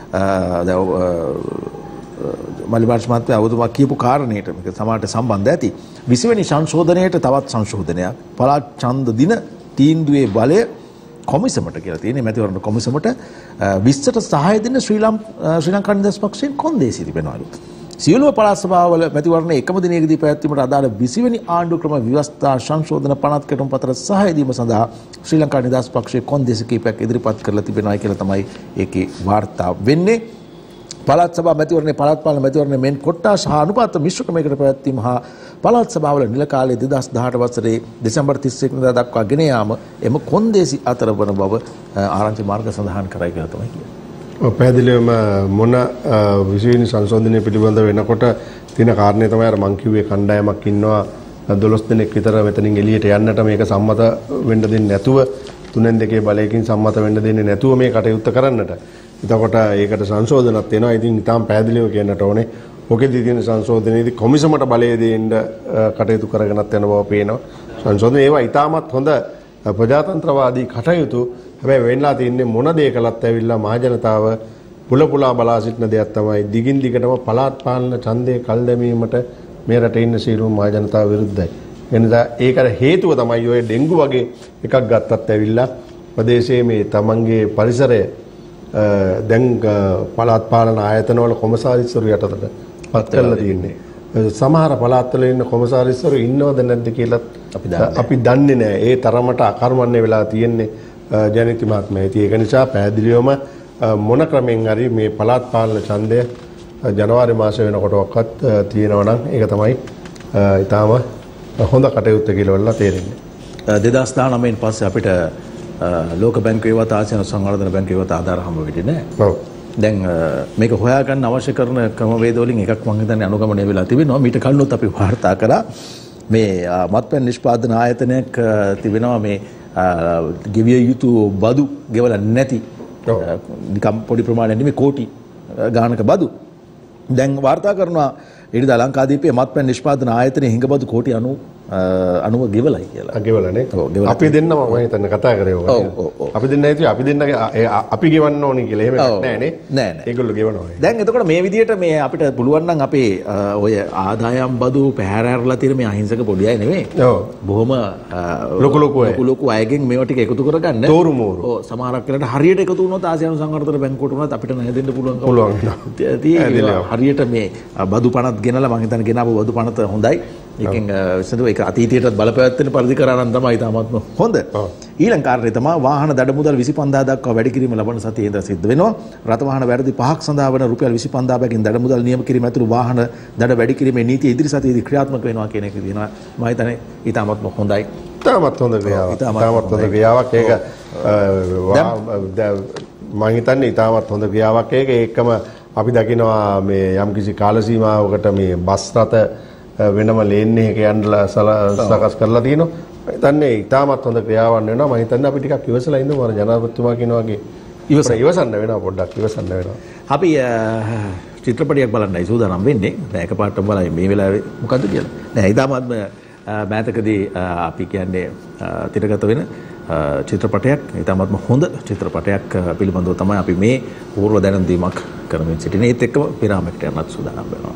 මලිමාර්ච් මහත්මයා අවුරුදුමක් කියපු කාරණේට මේක සමාජයට සම්බන්ධ ඇති. 20 වෙනි සංශෝධනයේට තවත් සංශෝධනයක් පළාත් ඡන්ද දින තීන්දුවේ බලය කොමිසමට කියලා තියෙන්නේ. මැතිවරණ කොමිසමට 20ට සහාය දෙන්න ශ්‍රී ලංකා නිදහස් පක්ෂයෙන් කොන්දේසි තිබෙනවලු. සියලුම පළාත් සභාවල මැතිවරණ එකම දිනයකදී පැවැත්වීමට අදාළ 20 වෙනි ආණ්ඩු ක්‍රම ව්‍යවස්ථා සංශෝධන පනත් කෙටුම් පතර සහාය දීම සඳහා ශ්‍රී ලංකා නිදහස් පක්ෂයේ කොන්දේසි කීපයක් ඉදිරිපත් කරලා තිබෙනවා කියලා තමයි ඒකේ වාර්තා වෙන්නේ. පළාත් සභා මැතිවරණයේ පළාත් පාලන මැතිවරණයේ මෙන් කොට්ටාස් හා අනුපාත මිශ්‍ර ක්‍රමයකට පැවැත්වීම හා පළාත් සභාවල නිල කාලයේ 2018 වසරේ දෙසැම්බර් 31 වෙනිදා දක්වා ගෙන යාම එම කොන්දේසි අතර වන බව ආරංචි මාර්ග සඳහන් කරයි කියලා තමයි කියන්නේ. පැහැදිලිවම මොන 20 වෙනි සංශෝධනය පිළිබඳ වෙනකොට තියෙන කාරණේ තමයි අර මං කිව්වේ කණ්ඩායමක් ඉන්නවා 12 දෙනෙක් විතර මෙතනින් එළියට යන්නට මේක සම්මත වෙන්න දෙන්නේ නැතුව 3-2 බලයකින් සම්මත වෙන්න දෙන්නේ නැතුව මේ කටයුත්ත කරන්නට. එතකොට ඒකට සංශෝධනක් වෙනවා. ඉතින් ඊටාම් පැහැදිලිව කියන්නට ඕනේ. ඔකෙදි තියෙන සංශෝධනයේදී කොමිසමට බලය දෙන්න කටයුතු කරගෙනත් යන බව පේනවා. සංශෝධන ඒවා ඊටාමත් හොඳ ප්‍රජාතන්ත්‍රවාදී කටයුතු. හැබැයි වෙන්නලා තින්නේ මොන දේ කළත් ඇවිල්ලා මහජනතාව පුලපුලා බලා සිටින දෙයක් තමයි දිගින් දිගටම පළාත් පාලන ඡන්දේ කල් දැමීමට මේ රටේ ඉන්න සියලුම මහජනතාව විරුද්ධයි. එනිසා ඒකට හේතුව තමයි ඔය ඩෙන්ගු වගේ එකක් ගත්තත් ඇවිල්ලා ප්‍රදේශයේ මේ තමන්ගේ පරිසරය දැන් පළාත් පාලන ආයතනවල කොමසාරිස්වරු යටතට පත් කරලා තියෙන්නේ. සමහර පළාත්වල ඉන්න කොමසාරිස්වරු ඉන්නවද නැද්ද කියලා අපි දන්නේ නැහැ. ඒ තරමට අකර්මණ්‍ය වෙලා තියෙන්නේ ජනිත මහත්මයා. ඒක නිසා පැහැදිලිවම මොන ක්‍රමෙන් හරි මේ පළාත් පාලන ඡන්දය ජනවාරි මාසෙ වෙනකොටවත් තියෙනවා නම් ඒක තමයි ඊටාම හොඳ කටයුත්ත කියලා වල තේරෙන්නේ. 2019න් පස්සේ අපිට ලෝක බැංකුවේවත් ආසියානු සංවර්ධන බැංකුවේවත් ආධාර හම්බ වෙන්නේ නැහැ. ඔව්. දැන් මේක හොයාගන්න අවශ්‍ය කරන ක්‍රමවේද වලින් එකක් මම හිතන්නේ අනුගමනය වෙලා තිබෙනවා. මීට කලිනුත් අපි වාර්තා කරා මේ මත්පැන් නිෂ්පාදන ආයතනයක් තිබෙනවා මේ ගෙවිය යුතු බදු ගෙවලා නැති නිකම් පොඩි ප්‍රමාණයක් නෙමෙයි කෝටි ගානක බදු. දැන් වාර්තා කරනවා ඉරිදා ලංකාදීපයේ මත්පැන් නිෂ්පාදන ආයතනයේ හිඟබදු කෝටි අනුව ගෙවලයි කියලා. ගෙවලනේ. අපි දෙන්නම මම හිතන්නේ කතා කරේ ඔය. අපි දෙන්න හිතුවේ අපි දෙන්නගේ අපි ගෙවන්න ඕනි කියලා. එහෙම එකක් නැහැ නේ. නෑ. ඒගොල්ලෝ ගෙවනවා. දැන් එතකොට මේ විදිහට මේ අපිට පුළුවන් නම් අපේ ඔය ආදායම් බදු පැහැර ඇරලා තියෙන මේ අහිංසක පොඩි අය නෙමෙයි. ඔව්. බොහොම ලොකු අයගෙන් මේවා ටික එකතු කරගන්න. තෝරු මෝරු. ඔව් සමහරක් වෙලාවට හරියට එකතු වුණොත් ආසියානු සංවර්ධන බැංකුවට උනත් අපිට නැදෙන්න පුළුවන්. හරියට මේ බදු පනත් ගෙනලා මම හිතන්නේ ගෙනාවු බදු පනත හොඳයි. ඒකෙන් විසඳුව ඒක අතීතයටත් බලපෑවෙන පරිදි කරා නම් තමයි තාමත්ම හොඳ. ඊළඟ කාර්යය තමයි වාහන දඩ මුදල් 25000 දක්වා වැඩි කිරීම ලබන සතියේ ඉඳලා සිද්ධ වෙනවා. රථ වාහන වැරදි 5ක් සඳහා වන රුපියල් 25000 බැගින් දඩ මුදල් නියම කිරීම ඇතුළු වාහන දඩ වැඩි කිරීමේ නීතිය ඉදිරි සතියේදී ක්‍රියාත්මක වෙනවා කියන එක තියෙනවා. මම හිතන්නේ ඊටමත්ම හොඳයි. තාමත් හොඳ ක්‍රියාවක්. තාමත් හොඳ ක්‍රියාවක්. ඒක මම හිතන්නේ ඊටමත් හොඳ ක්‍රියාවක්. ඒකම අපි දකිනවා මේ යම්කිසි කාල සීමාවකට මේ බස් රථ වෙනම ලේන් එකක යන්නලා සකස් කරලා තිනවා. මම හිතන්නේ ඊටමත් හොඳ ක්‍රියාවක් වෙනවා. මම හිතන්නේ අපි ටිකක් ඉවසලා ඉන්නමු. අර ජනාධිපතිතුමා කියන වගේ ඉවසන්න වෙනවා පොඩ්ඩක් ඉවසන්න වෙනවා. අපි චිත්‍රපටයක් බලන්නයි සූදානම් වෙන්නේ. දැන් එකපාරටම බලයි මේ වෙලාවේ මොකද්ද කියලා. නෑ ඊටමත්ම මෑතකදී අපි කියන්නේ තිරගත වෙන චිත්‍රපටයක් ඊටමත්ම හොඳ චිත්‍රපටයක් පිළිබඳව තමයි අපි මේ පූර්ව දැනුම් දීමක් කරමින් සිටිනේ. ඒත් එක්කම පිරාමෙක්ට යන්නත් සූදානම් වෙනවා.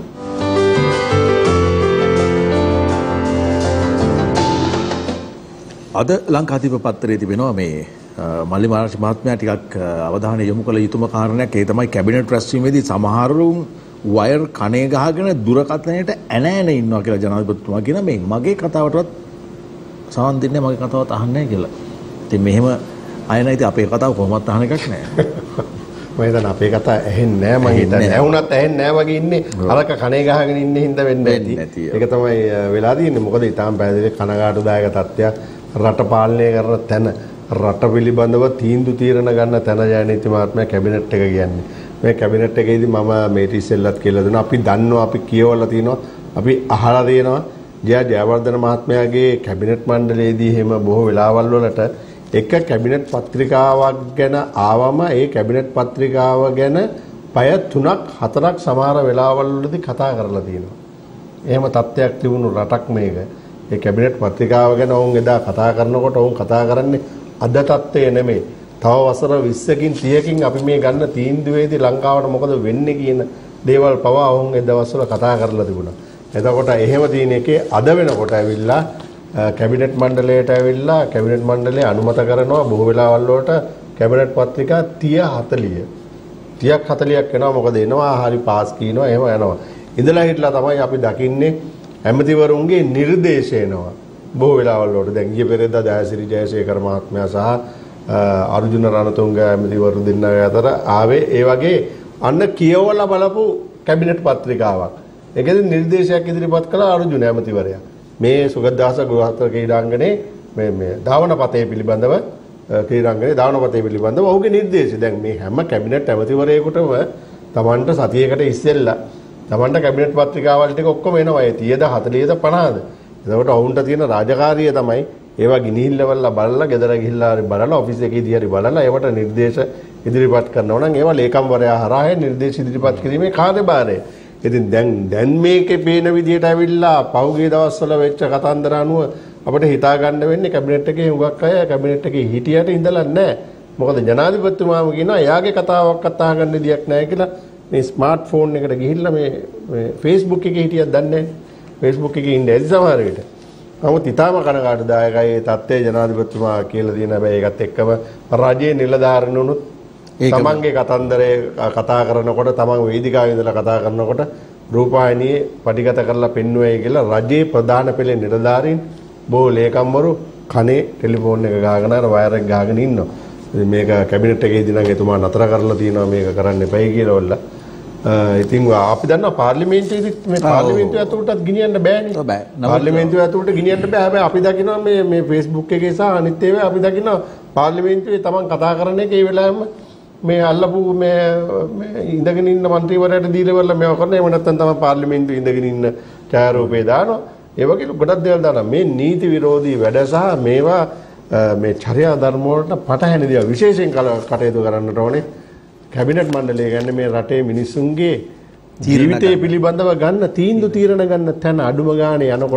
අද ලංකාදීප පත්තරේ තිබෙනවා මේ මල්ලි මාර්ෂි මහත්මයා ටිකක් අවධානය යොමු කළ යුතුම කාරණයක්. ඒ තමයි කැබිනට් රැස්වීමේදී සමහරුන් වයර් කණේ ගහගෙන දුරකථනයට ඇන ඉන්නවා කියලා ජනාධිපතිතුමා කියන මේ මගේ කතාවටවත් සවන් දෙන්නේ මගේ කතාවත් අහන්නේ නැහැ කියලා. ඉතින් මෙහෙම අය නැහැ. ඉතින් අපේ කතාව කොහොමවත් අහන එකක් නැහැ. මම හිතන්නේ අපේ කතාව ඇහෙන්නේ නැහැ. මම හිතන්නේ ඇහුණත් ඇහෙන්නේ නැහැ වගේ ඉන්නේ. අරක කණේ ගහගෙන ඉන්න හින්දා වෙන්නේ නැති. ඒක තමයි වෙලා තියෙන්නේ. මොකද ඊටාම් පැහැදිලි කනගාටුදායක තත්ත්වයක්. රට පාලනය කරන තැන රට පිළිබඳව තීන්දුව తీරන ගන්න තැන ජයනීති මහත්මයා කැබිනට් එක කියන්නේ. මේ කැබිනට් එකේදී මම මේට ඉස්සෙල්ලත් කියලා දුන්නා. අපි දන්නවා අපි කියවලා තිනවා. අපි අහලා තියෙනවා. ජයවර්ධන මහත්මයාගේ කැබිනට් මණ්ඩලයේදී එහෙම බොහෝ වෙලාවල් වලට එක කැබිනට් පත්‍රිකාවක් ගැන ආවම ඒ කැබිනට් පත්‍රිකාව ගැන පැය 3ක් 4ක් සමහර වෙලාවල් වලදී කතා කරලා තියෙනවා. එහෙම තත්ත්වයක් තිබුණු රටක් මේක. ඒ කැබිනට් පත්‍රිකාව ගැන වුන් එදා කතා කරනකොට වුන් කතා කරන්නේ අද තත්ත්වය නෙමෙයි. තව වසර 20කින් 30කින් අපි මේ ගන්න තීන්දුවේදී ලංකාවට මොකද වෙන්නේ කියන දේවල් පවා වුන් ඒ දවස්වල කතා කරලා තිබුණා. එතකොට එහෙම තියෙන එකේ අද වෙනකොට ඇවිල්ලා කැබිනට් මණ්ඩලයට ඇවිල්ලා කැබිනට් මණ්ඩලය අනුමත කරනවා බොහෝ වෙලාවල් වලට කැබිනට් පත්‍රිකා 30 40ක් වෙනවා. මොකද එනවා හරි පාස් කියනවා එහෙම යනවා. ඉඳලා හිටලා තමයි අපි දකින්නේ ඇමතිවරුන්ගේ නිර්දේශ එනවා. බොහෝ වෙලාවල් වලට දැන් ඊයේ පෙරේදා දයාසිරි ජයසේකර මහත්මයා සහ අර්ජුන රණතුංග ඇමතිවරු දෙන්නා අතර ආවේ ඒ වගේ අන්න කියවලා බලපු කැබිනට් පත්‍රිකාවක්. ඒකෙදි නිර්දේශයක් ඉදිරිපත් කළ අර්ජුන ඇමතිවරයා. මේ සුගතදාස ගෘහස්ථ ක්‍රීඩාංගණේ මේ ධාවනපතේ පිළිබඳව ඔහුගේ නිර්දේශය. දැන් මේ හැම කැබිනට් ඇමතිවරයෙකුටම Tamanට සතියකට ඉස්සෙල්ලා Tamanට කැබිනට් පත්‍රිකාවල් ටික ඔක්කොම එනවා. ඒ 30ද 40ද 50ද. එතකොට ඔවුන්ට තියෙන රාජකාරිය තමයි ඒවා ගිනිහිල්ලවල්ලා බලලා ගෙදර ගිහිල්ලා හරි බලලා ඔෆිස් එකේදී හරි බලලා ඒවට නිර්දේශ ඉදිරිපත් කරනවා නම් ඒවා ලේකම්වරයා හරහා නිර්දේශ ඉදිරිපත් කිරීමේ කාර්යභාරය. ඉතින් දැන් මේකේ පේන විදියට ඇවිල්ලා පහුගිය දවස්වල වෙච්ච කතන්දර අනුව අපිට හිතා ගන්න වෙන්නේ කැබිනට් එකේ හුඟක් අය කැබිනට් එකේ හිටියට ඉඳලා නැහැ. මොකද ජනාධිපතිතුමාම කියනවා එයාගේ කතාවක්වත් අහගන්න දෙයක් නැහැ කියලා. මේ ස්මාර්ට්ෆෝන් එකට ගිහිල්ලා මේ Facebook එකේ හිටියක් දන්නේ නැහැ. Facebook එකේ ඉන්නේ ඇති සමහර විට. නමුත් ඊටම කනගාටුදායකයි ඒ තත්ත්වයේ ජනාධිපතිතුමා කියලා තියෙන හැබැයි ඒකත් එක්කම රජයේ නිලධාරීනුනුත් තමන්ගේ කතන්දරේ කතා කරනකොට තමන් වේදිකාවේ ඉඳලා කතා කරනකොට රූපවාහිනියේ පටිගත කරලා පෙන්වුවයි කියලා රජයේ ප්‍රධාන පෙළේ නිලධාරීන් බොහෝ ලේකම්වරු කනේ ටෙලිෆෝන් එක ගහගෙන අර වයර් එක ගහගෙන ඉන්නවා. ඉතින් මේක කැබිනට් එකේදී නම් එතුමා නතර කරලා තියෙනවා මේක කරන්න එපයි කියලා වල්ලා. ඉතින් අපි දන්නවා පාර්ලිමේන්තුවේදීත් මේ පාර්ලිමේන්තුව ඇතුළටත් ගෙනියන්න බෑනේ. ඔව් බෑ. පාර්ලිමේන්තුව ඇතුළට ගෙනියන්න බෑ. හැබැයි අපි දකිනවා මේ Facebook එකේ සහ අනිත් ඒවා අපි දකිනවා පාර්ලිමේන්තුවේ තමන් කතා කරන එක ඒ වෙලාවෙම මේ අල්ලපු මේ ඉඳගෙන ඉන්න മന്ത്രിවරයාට දීලා වල මේව කරන එහෙම නැත්නම් තමයි පාර්ලිමේන්තුවේ ඉඳගෙන ඉන්න ඡායාරූපේ දානවා. ඒ වගේ ගොඩක් දේවල් දානවා. මේ නීති විරෝධී වැඩ සහ මේවා මේ චර්යා ධර්ම වලට පටහැන දේවල් විශේෂයෙන් කටයුතු කරන්නට ඕනේ. කැබිනට් මණ්ඩලය ගන්නේ මේ රටේ මිනිසුන්ගේ ජීවිතය පිළිබඳව ගන්න තීන්දුව తీරන ගන්න තැන අඩුම ගානේ යනකොට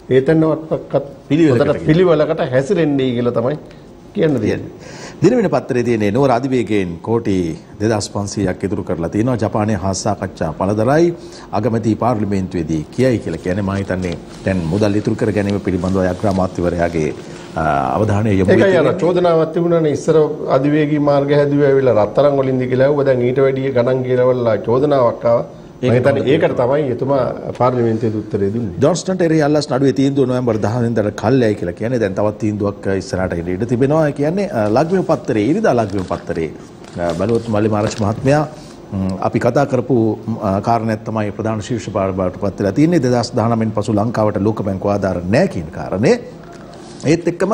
ඒතනවත්පත් පිළිවෙලකට හැසිරෙන්නේ කියලා තමයි කියන්න තියෙන්නේ. දිනවෙන පත්තරේ තියෙන නුවර අධිවේගයෙන් කෝටි 2500ක් ඉදිරි කරලා තිනවා. ජපානයේ හා සාකච්ඡා පළදරයි අගමැති පාර්ලිමේන්තුවේදී කියයි කියලා කියන්නේ. මම හිතන්නේ දැන් මුදල් ඉතුරු කර ගැනීම පිළිබඳව අග්‍රාමාත්‍යවරයාගේ අවධානය යොමු වෙනවා. ඒකයි අර චෝදනාවක් තිබුණානේ ඉස්සර අධිවේගී මාර්ග හැදුවේ ඇවිල්ලා රත්තරන් වලින් දී කියලා. දැන් ඊට වැඩිය ගණන් කියලාවලා චෝදනාවක් ආවා. මම හිතන්නේ ඒකට තමයි එතුමා පාර්ලිමේන්තුවේ උත්තරේ දුන්නේ. ජොන්ස්ටන් ටෙරියල්ලාස් නඩුවේ තීන්දුව නොවැම්බර් 10 වෙනිදාට කල්යයි කියලා කියන්නේ. දැන් තවත් තීන්දුවක් ඉස්සරහට එන්න ඉඩ තිබෙනවා. කියන්නේ ලග්විම පත්තරේ ඉරිදා ලග්විම පත්තරේ බලවත් මල්ලි මාරච් මහත්මයා අපි කතා කරපු කාරණයක් තමයි ප්‍රධාන ශීර්ෂ පාඩුවට පත් වෙලා තියෙන්නේ. 2019 න් පසු ලංකාවට ලෝක බැංකුව ආධාර නැහැ කියන කාරණේ. ඒත් එක්කම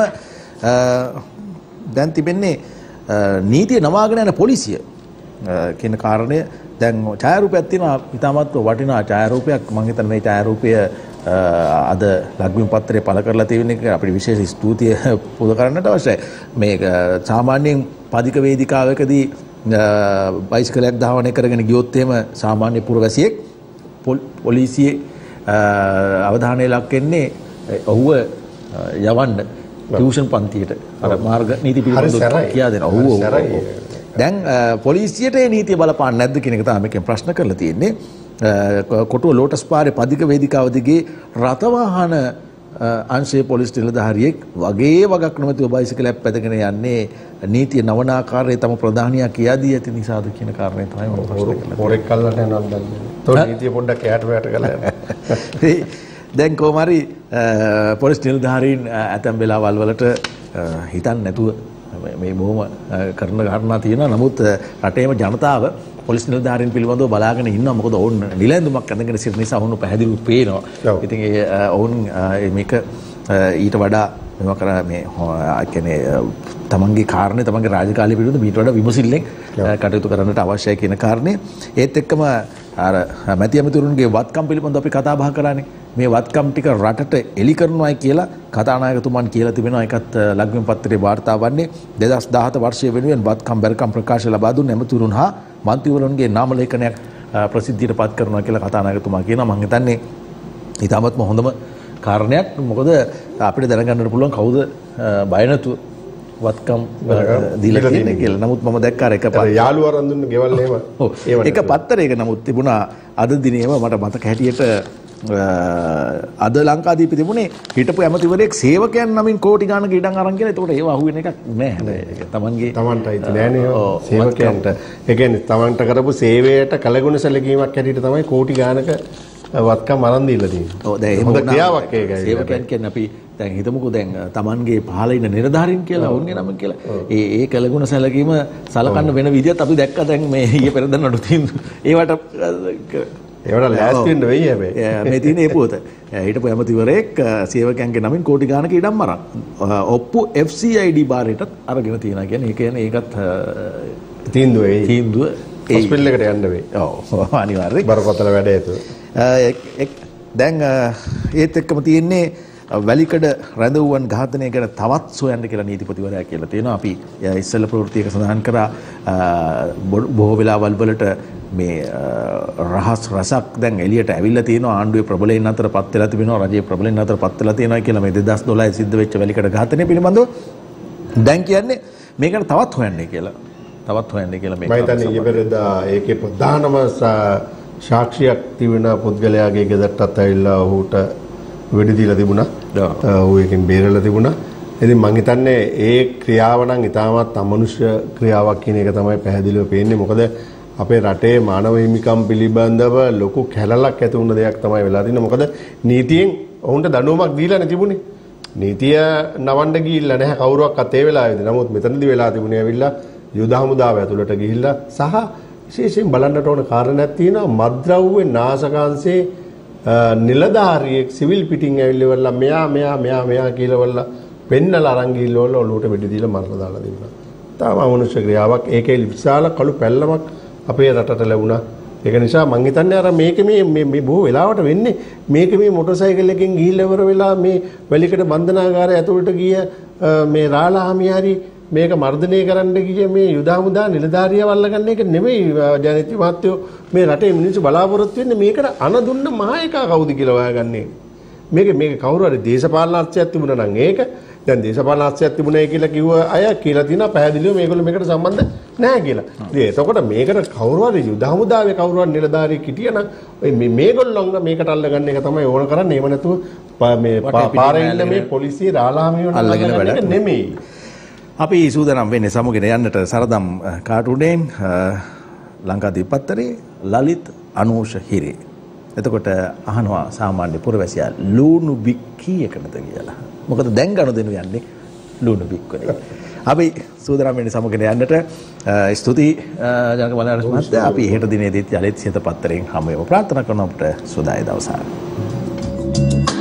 දැන් තිබෙන්නේ නීතිය නවාගෙන යන පොලිසිය කියන කාරණය. දැන් ඡායාරූපයක් තියෙනවා ඉතාමත් වටිනා ඡායාරූපයක්. මම හිතන්නේ මේ ඡායාරූපය අද ලග්විම පත්‍රයේ පළ කරලා තියෙන එක අපිට විශේෂ ස්තුතිය පුද කරන්නට අවශ්‍යයි. මේක සාමාන්‍යයෙන් පදික වේදිකාවකදී බයිසිකලයක් ධාවනය කරගෙන ගියොත් එහෙම සාමාන්‍ය පුරවැසියෙක් පොලිසියේ අවධානය ලක් වෙන්නේ ඔහුව යවන්න ටියුෂන් පන්තියට අර මාර්ග නීති පිළිබඳව කියා දෙනවා. ඔව්. දැන් පොලිසියට ඒ නීතිය බලපාන්නේ නැද්ද කියන එක තමයි මේකෙන් ප්‍රශ්න කරලා තියෙන්නේ. කොටුව ලෝටස් පාරේ පදික වේදිකාව දිගේ රථවාහන අංශයේ පොලිස් නිලධාරියෙක් වගේ වගක් නොමැතිව බයිසිකලයක් පැදගෙන යන්නේ නීතිය නවන ආකාරයේ තම ප්‍රධානියා කියා දී ඇති නිසාද කියන කාරණේ තමයි මම ප්‍රශ්න කරන්නේ. පොරෙක් කල්ලට යනවා දන්නේ. තෝ නීතිය පොඩ්ඩක් එහාට මෙහාට ගලනවා. දැන් කොහොම හරි පොලිස් නිලධාරීන් ඇතැම් වෙලාවල් වලට හිතන්නේ නැතුව මේ බොහොම කරන කාරණා තියෙනවා. නමුත් රටේම ජනතාව පොලිස් නිලධාරීන් පිළිබඳව බලාගෙන ඉන්නවා. මොකද ඔවුන් නිලැඳුමක් අඳගෙන සිටින නිසා ඔවුන් පැහැදිලිව පේනවා. ඉතින් ඔවුන් මේක ඊට වඩා මේවා කර මේ කියන්නේ තමන්ගේ කාරණේ තමන්ගේ රාජකාරිය පිළිබඳව ඊට වඩා විමසිල්ලෙන් කටයුතු කරන්නට අවශ්‍යයි කියන කාරණේ. ඒත් එක්කම අර මැති ඇමතිවරුන්ගේ වත්කම් පිළිබඳව අපි කතා බහ කරානේ. මේ වත්කම් ටික රටට එලි කරනවායි කියලා කතානායකතුමන් කියලා තිබෙනවා. ඒකත් ලග්විම පත්‍රයේ වාර්තා වන්නේ 2017 වර්ෂයේ වෙනුවෙන් වත්කම් බැරිකම් ප්‍රකාශ ලබා දුන්න ඇමතිවරුන් හා මන්ත්‍රීවරුන්ගේ නාම ලේඛනයක් ප්‍රසිද්ධියට පත් කරනවා කියලා කතානායකතුමා කියනවා. මම හිතන්නේ ඊටමත්ම හොඳම කාරණයක්. මොකද අපිට දැනගන්නට පුළුවන් කවුද බය නැතුව වත්කම් දීලා තියෙන්නේ කියලා. නමුත් මම දැක්කා එක යාළුවා අරන් දුන්න ගෙවල් එහෙම. ඔව්. එක පත්තරයක නමුත් තිබුණා අද දිනේම මට මතක හැටියට අද ලංකාදීපේ තිබුණේ හිටපු ඇමතිවරයෙක් සේවකයන් නමින් කෝටි ගානක ඉඩම් අරන් කියලා. ඒකට ඒව අහුවෙන එකක් නෑ. ඒක තමන්ටයි නෑනේ සේවකයන්ට. ඒ කියන්නේ තමන්ට කරපු සේවයට කලගුණ සැලකීමක් හැටියට තමයි කෝටි ගානක වත්කම් අරන් දීලා තියෙන්නේ. ඔව් දැන් එහෙම ක්‍රියාවක් ඒකයි. සේවකයන් කියන්නේ අපි දැන් හිතමුකෝ දැන් තමන්ගේ පහළ ඉන්න නිලධාරීන් කියලා ඔවුන්ගේ නම කියලා. ඒ කලගුණ සැලකීම සලකන්න වෙන විදිහත් අපි දැක්කා දැන් මේ ඊයේ පෙරේද නඩු තියෙන. ඒවට ලෑස්ති වෙන්න වෙයි හැබැයි. මේ තියෙන ඒ පුවත. හිටපු ඇමතිවරයෙක් සේවකයන්ගේ නමින් කෝටි ගානක ඉඩම් අරන්. ඔප්පු FCID බාරයටත් අරගෙන තියෙනවා. කියන්නේ ඒ කියන්නේ ඒකත් තීන්දුව හොස්පිටල් එකට යන්න වෙයි. ඔව් අනිවාර්යයෙන්. බරපතල වැඩ ඒක. දැන් ඒත් එක්කම තියෙන්නේ වැලිකඩ රැඳවුවන් ඝාතනය ගැන තවත් සොයන්න කියලා නීතිපතිවරයා කියලා තියෙනවා. අපි ඉස්සෙල්ලා ප්‍රවෘත්තියක සඳහන් කරා බොහෝ වෙලාවල් වලට මේ රහස් රසක් දැන් එළියට ඇවිල්ලා තියෙනවා. ආණ්ඩුවේ ප්‍රබලයන් අතර පත් වෙලා තිබෙනවා. රජයේ ප්‍රබලයන් අතර පත් වෙලා තියෙනවා කියලා මේ 2012 සිද්ධ වෙච්ච වැලිකඩ ඝාතනය පිළිබඳව දැන් කියන්නේ මේකට තවත් හොයන්නේ කියලා. තවත් හොයන්නේ කියලා මේක. මම හිතන්නේ ඊපෙරදා ඒකේ ප්‍රධානම සාක්ෂියක් තිබෙන පුද්ගලයාගේ ගෙදරටත් ඇවිල්ලා ඔහුට වෙඩි දීලා තිබුණා. ඔහු එකෙන් බේරලා තිබුණා. ඉතින් මම හිතන්නේ ඒ ක්‍රියාව නම් ඉතාමත් අමනුෂ්‍ය ක්‍රියාවක් කියන එක තමයි පැහැදිලිව පේන්නේ. මොකද අපේ රටේ මානව හිමිකම් පිළිබඳව ලොකු කැලලක් ඇති වුණ දෙයක් තමයි වෙලා තියෙන්නේ. මොකද නීතියෙන් ඔවුන්ට දඬුවමක් දීලා නැතිබුණේ. නීතිය නවන්න ගිහිල්ලා නැහැ කවුරුවක්වත් ඒ වෙලාවේදී. නමුත් මෙතනදී වෙලා තිබුණේ ඇවිල්ලා යුද හමුදාව ඇතුළට ගිහිල්ලා සහ විශේෂයෙන් බලන්නට ඕන කාරණයක් තියෙනවා. මත්ද්‍රව්‍ය නාශකාංශයේ නිලධාරියෙක් සිවිල් පිටින් ඇවිල්ලා මෙයා කියලාවල්ලා පෙන්නලා අරන් ගිහිල්ලා ඔලුවට වෙඩි දීලා මරලා දාලා දෙන්නා. තාම අමනුෂ්‍ය ක්‍රියාවක්. ඒකේ විශාල කළු පැල්ලමක් අපේ රටට ලැබුණා. ඒක නිසා මං හිතන්නේ අර මේක මේ බොහෝ වෙලාවට වෙන්නේ මේක මේ මොටර් සයිකල් එකෙන් ගිහිල්ලා ඉවර වෙලා මේ වැලිකඩ බන්ධනාගාරය ඇතුළට ගිය මේ රාළහාමියාරි මේක මර්ධනය කරන්න ගිය මේ යුද හමුදා නිලධාරියව අල්ලගන්න එක නෙමෙයි ජනති මහත්තයෝ මේ රටේ මිනිස්සු බලාපොරොත්තු වෙන්නේ මේකට අණ දුන්න මහා එකා කවුද කියලා හොයාගන්නේ. මේක කවුරු හරි දේශපාලනඥයෙක් තිබුණා නම් ඒක දැන් දේශපාලනඥයෙක් තිබුණේ කියලා කිව්ව අය කියලා තියෙනවා පැහැදිලිව මේගොල්ලෝ මේකට සම්බන්ධ නැහැ කියලා. ඉතින් එතකොට මේකට කවුරු හරි යුද හමුදාවේ කවුරු හරි නිලධාරියෙක් හිටියනම් මේගොල්ලෝ මේකට අල්ලගන්න එක තමයි ඕන කරන්නේ. එහෙම නැතුව මේ පාරේ ඉන්න මේ පොලිසිය රාළහාමියන් අල්ලගෙන වැඩ නෙමෙයි. අපි සූදානම් වෙන්නේ සමුගෙන යන්නට සරදම් කාටුඩෙන් ලංකාදීප පත්තරේ ලලිත් අනූෂ හිරේ. එතකොට අහනවා සාමාන්‍ය පුරවැසියා ලූණු බික් කීයකටද කියලා. මොකද දැන් ගනුදෙනු යන්නේ ලූණු බික් වලින්. අපි සූදානම් වෙන්නේ සමුගෙන යන්නට ස්තුතියි ජනක මල්ලාරස් මහත්තයා. අපි හෙට දිනේදීත් යලිත් සිත පත්තරෙන් හමු වෙමු. ප්‍රාර්ථනා කරනවා අපට සුදායි දවසක්.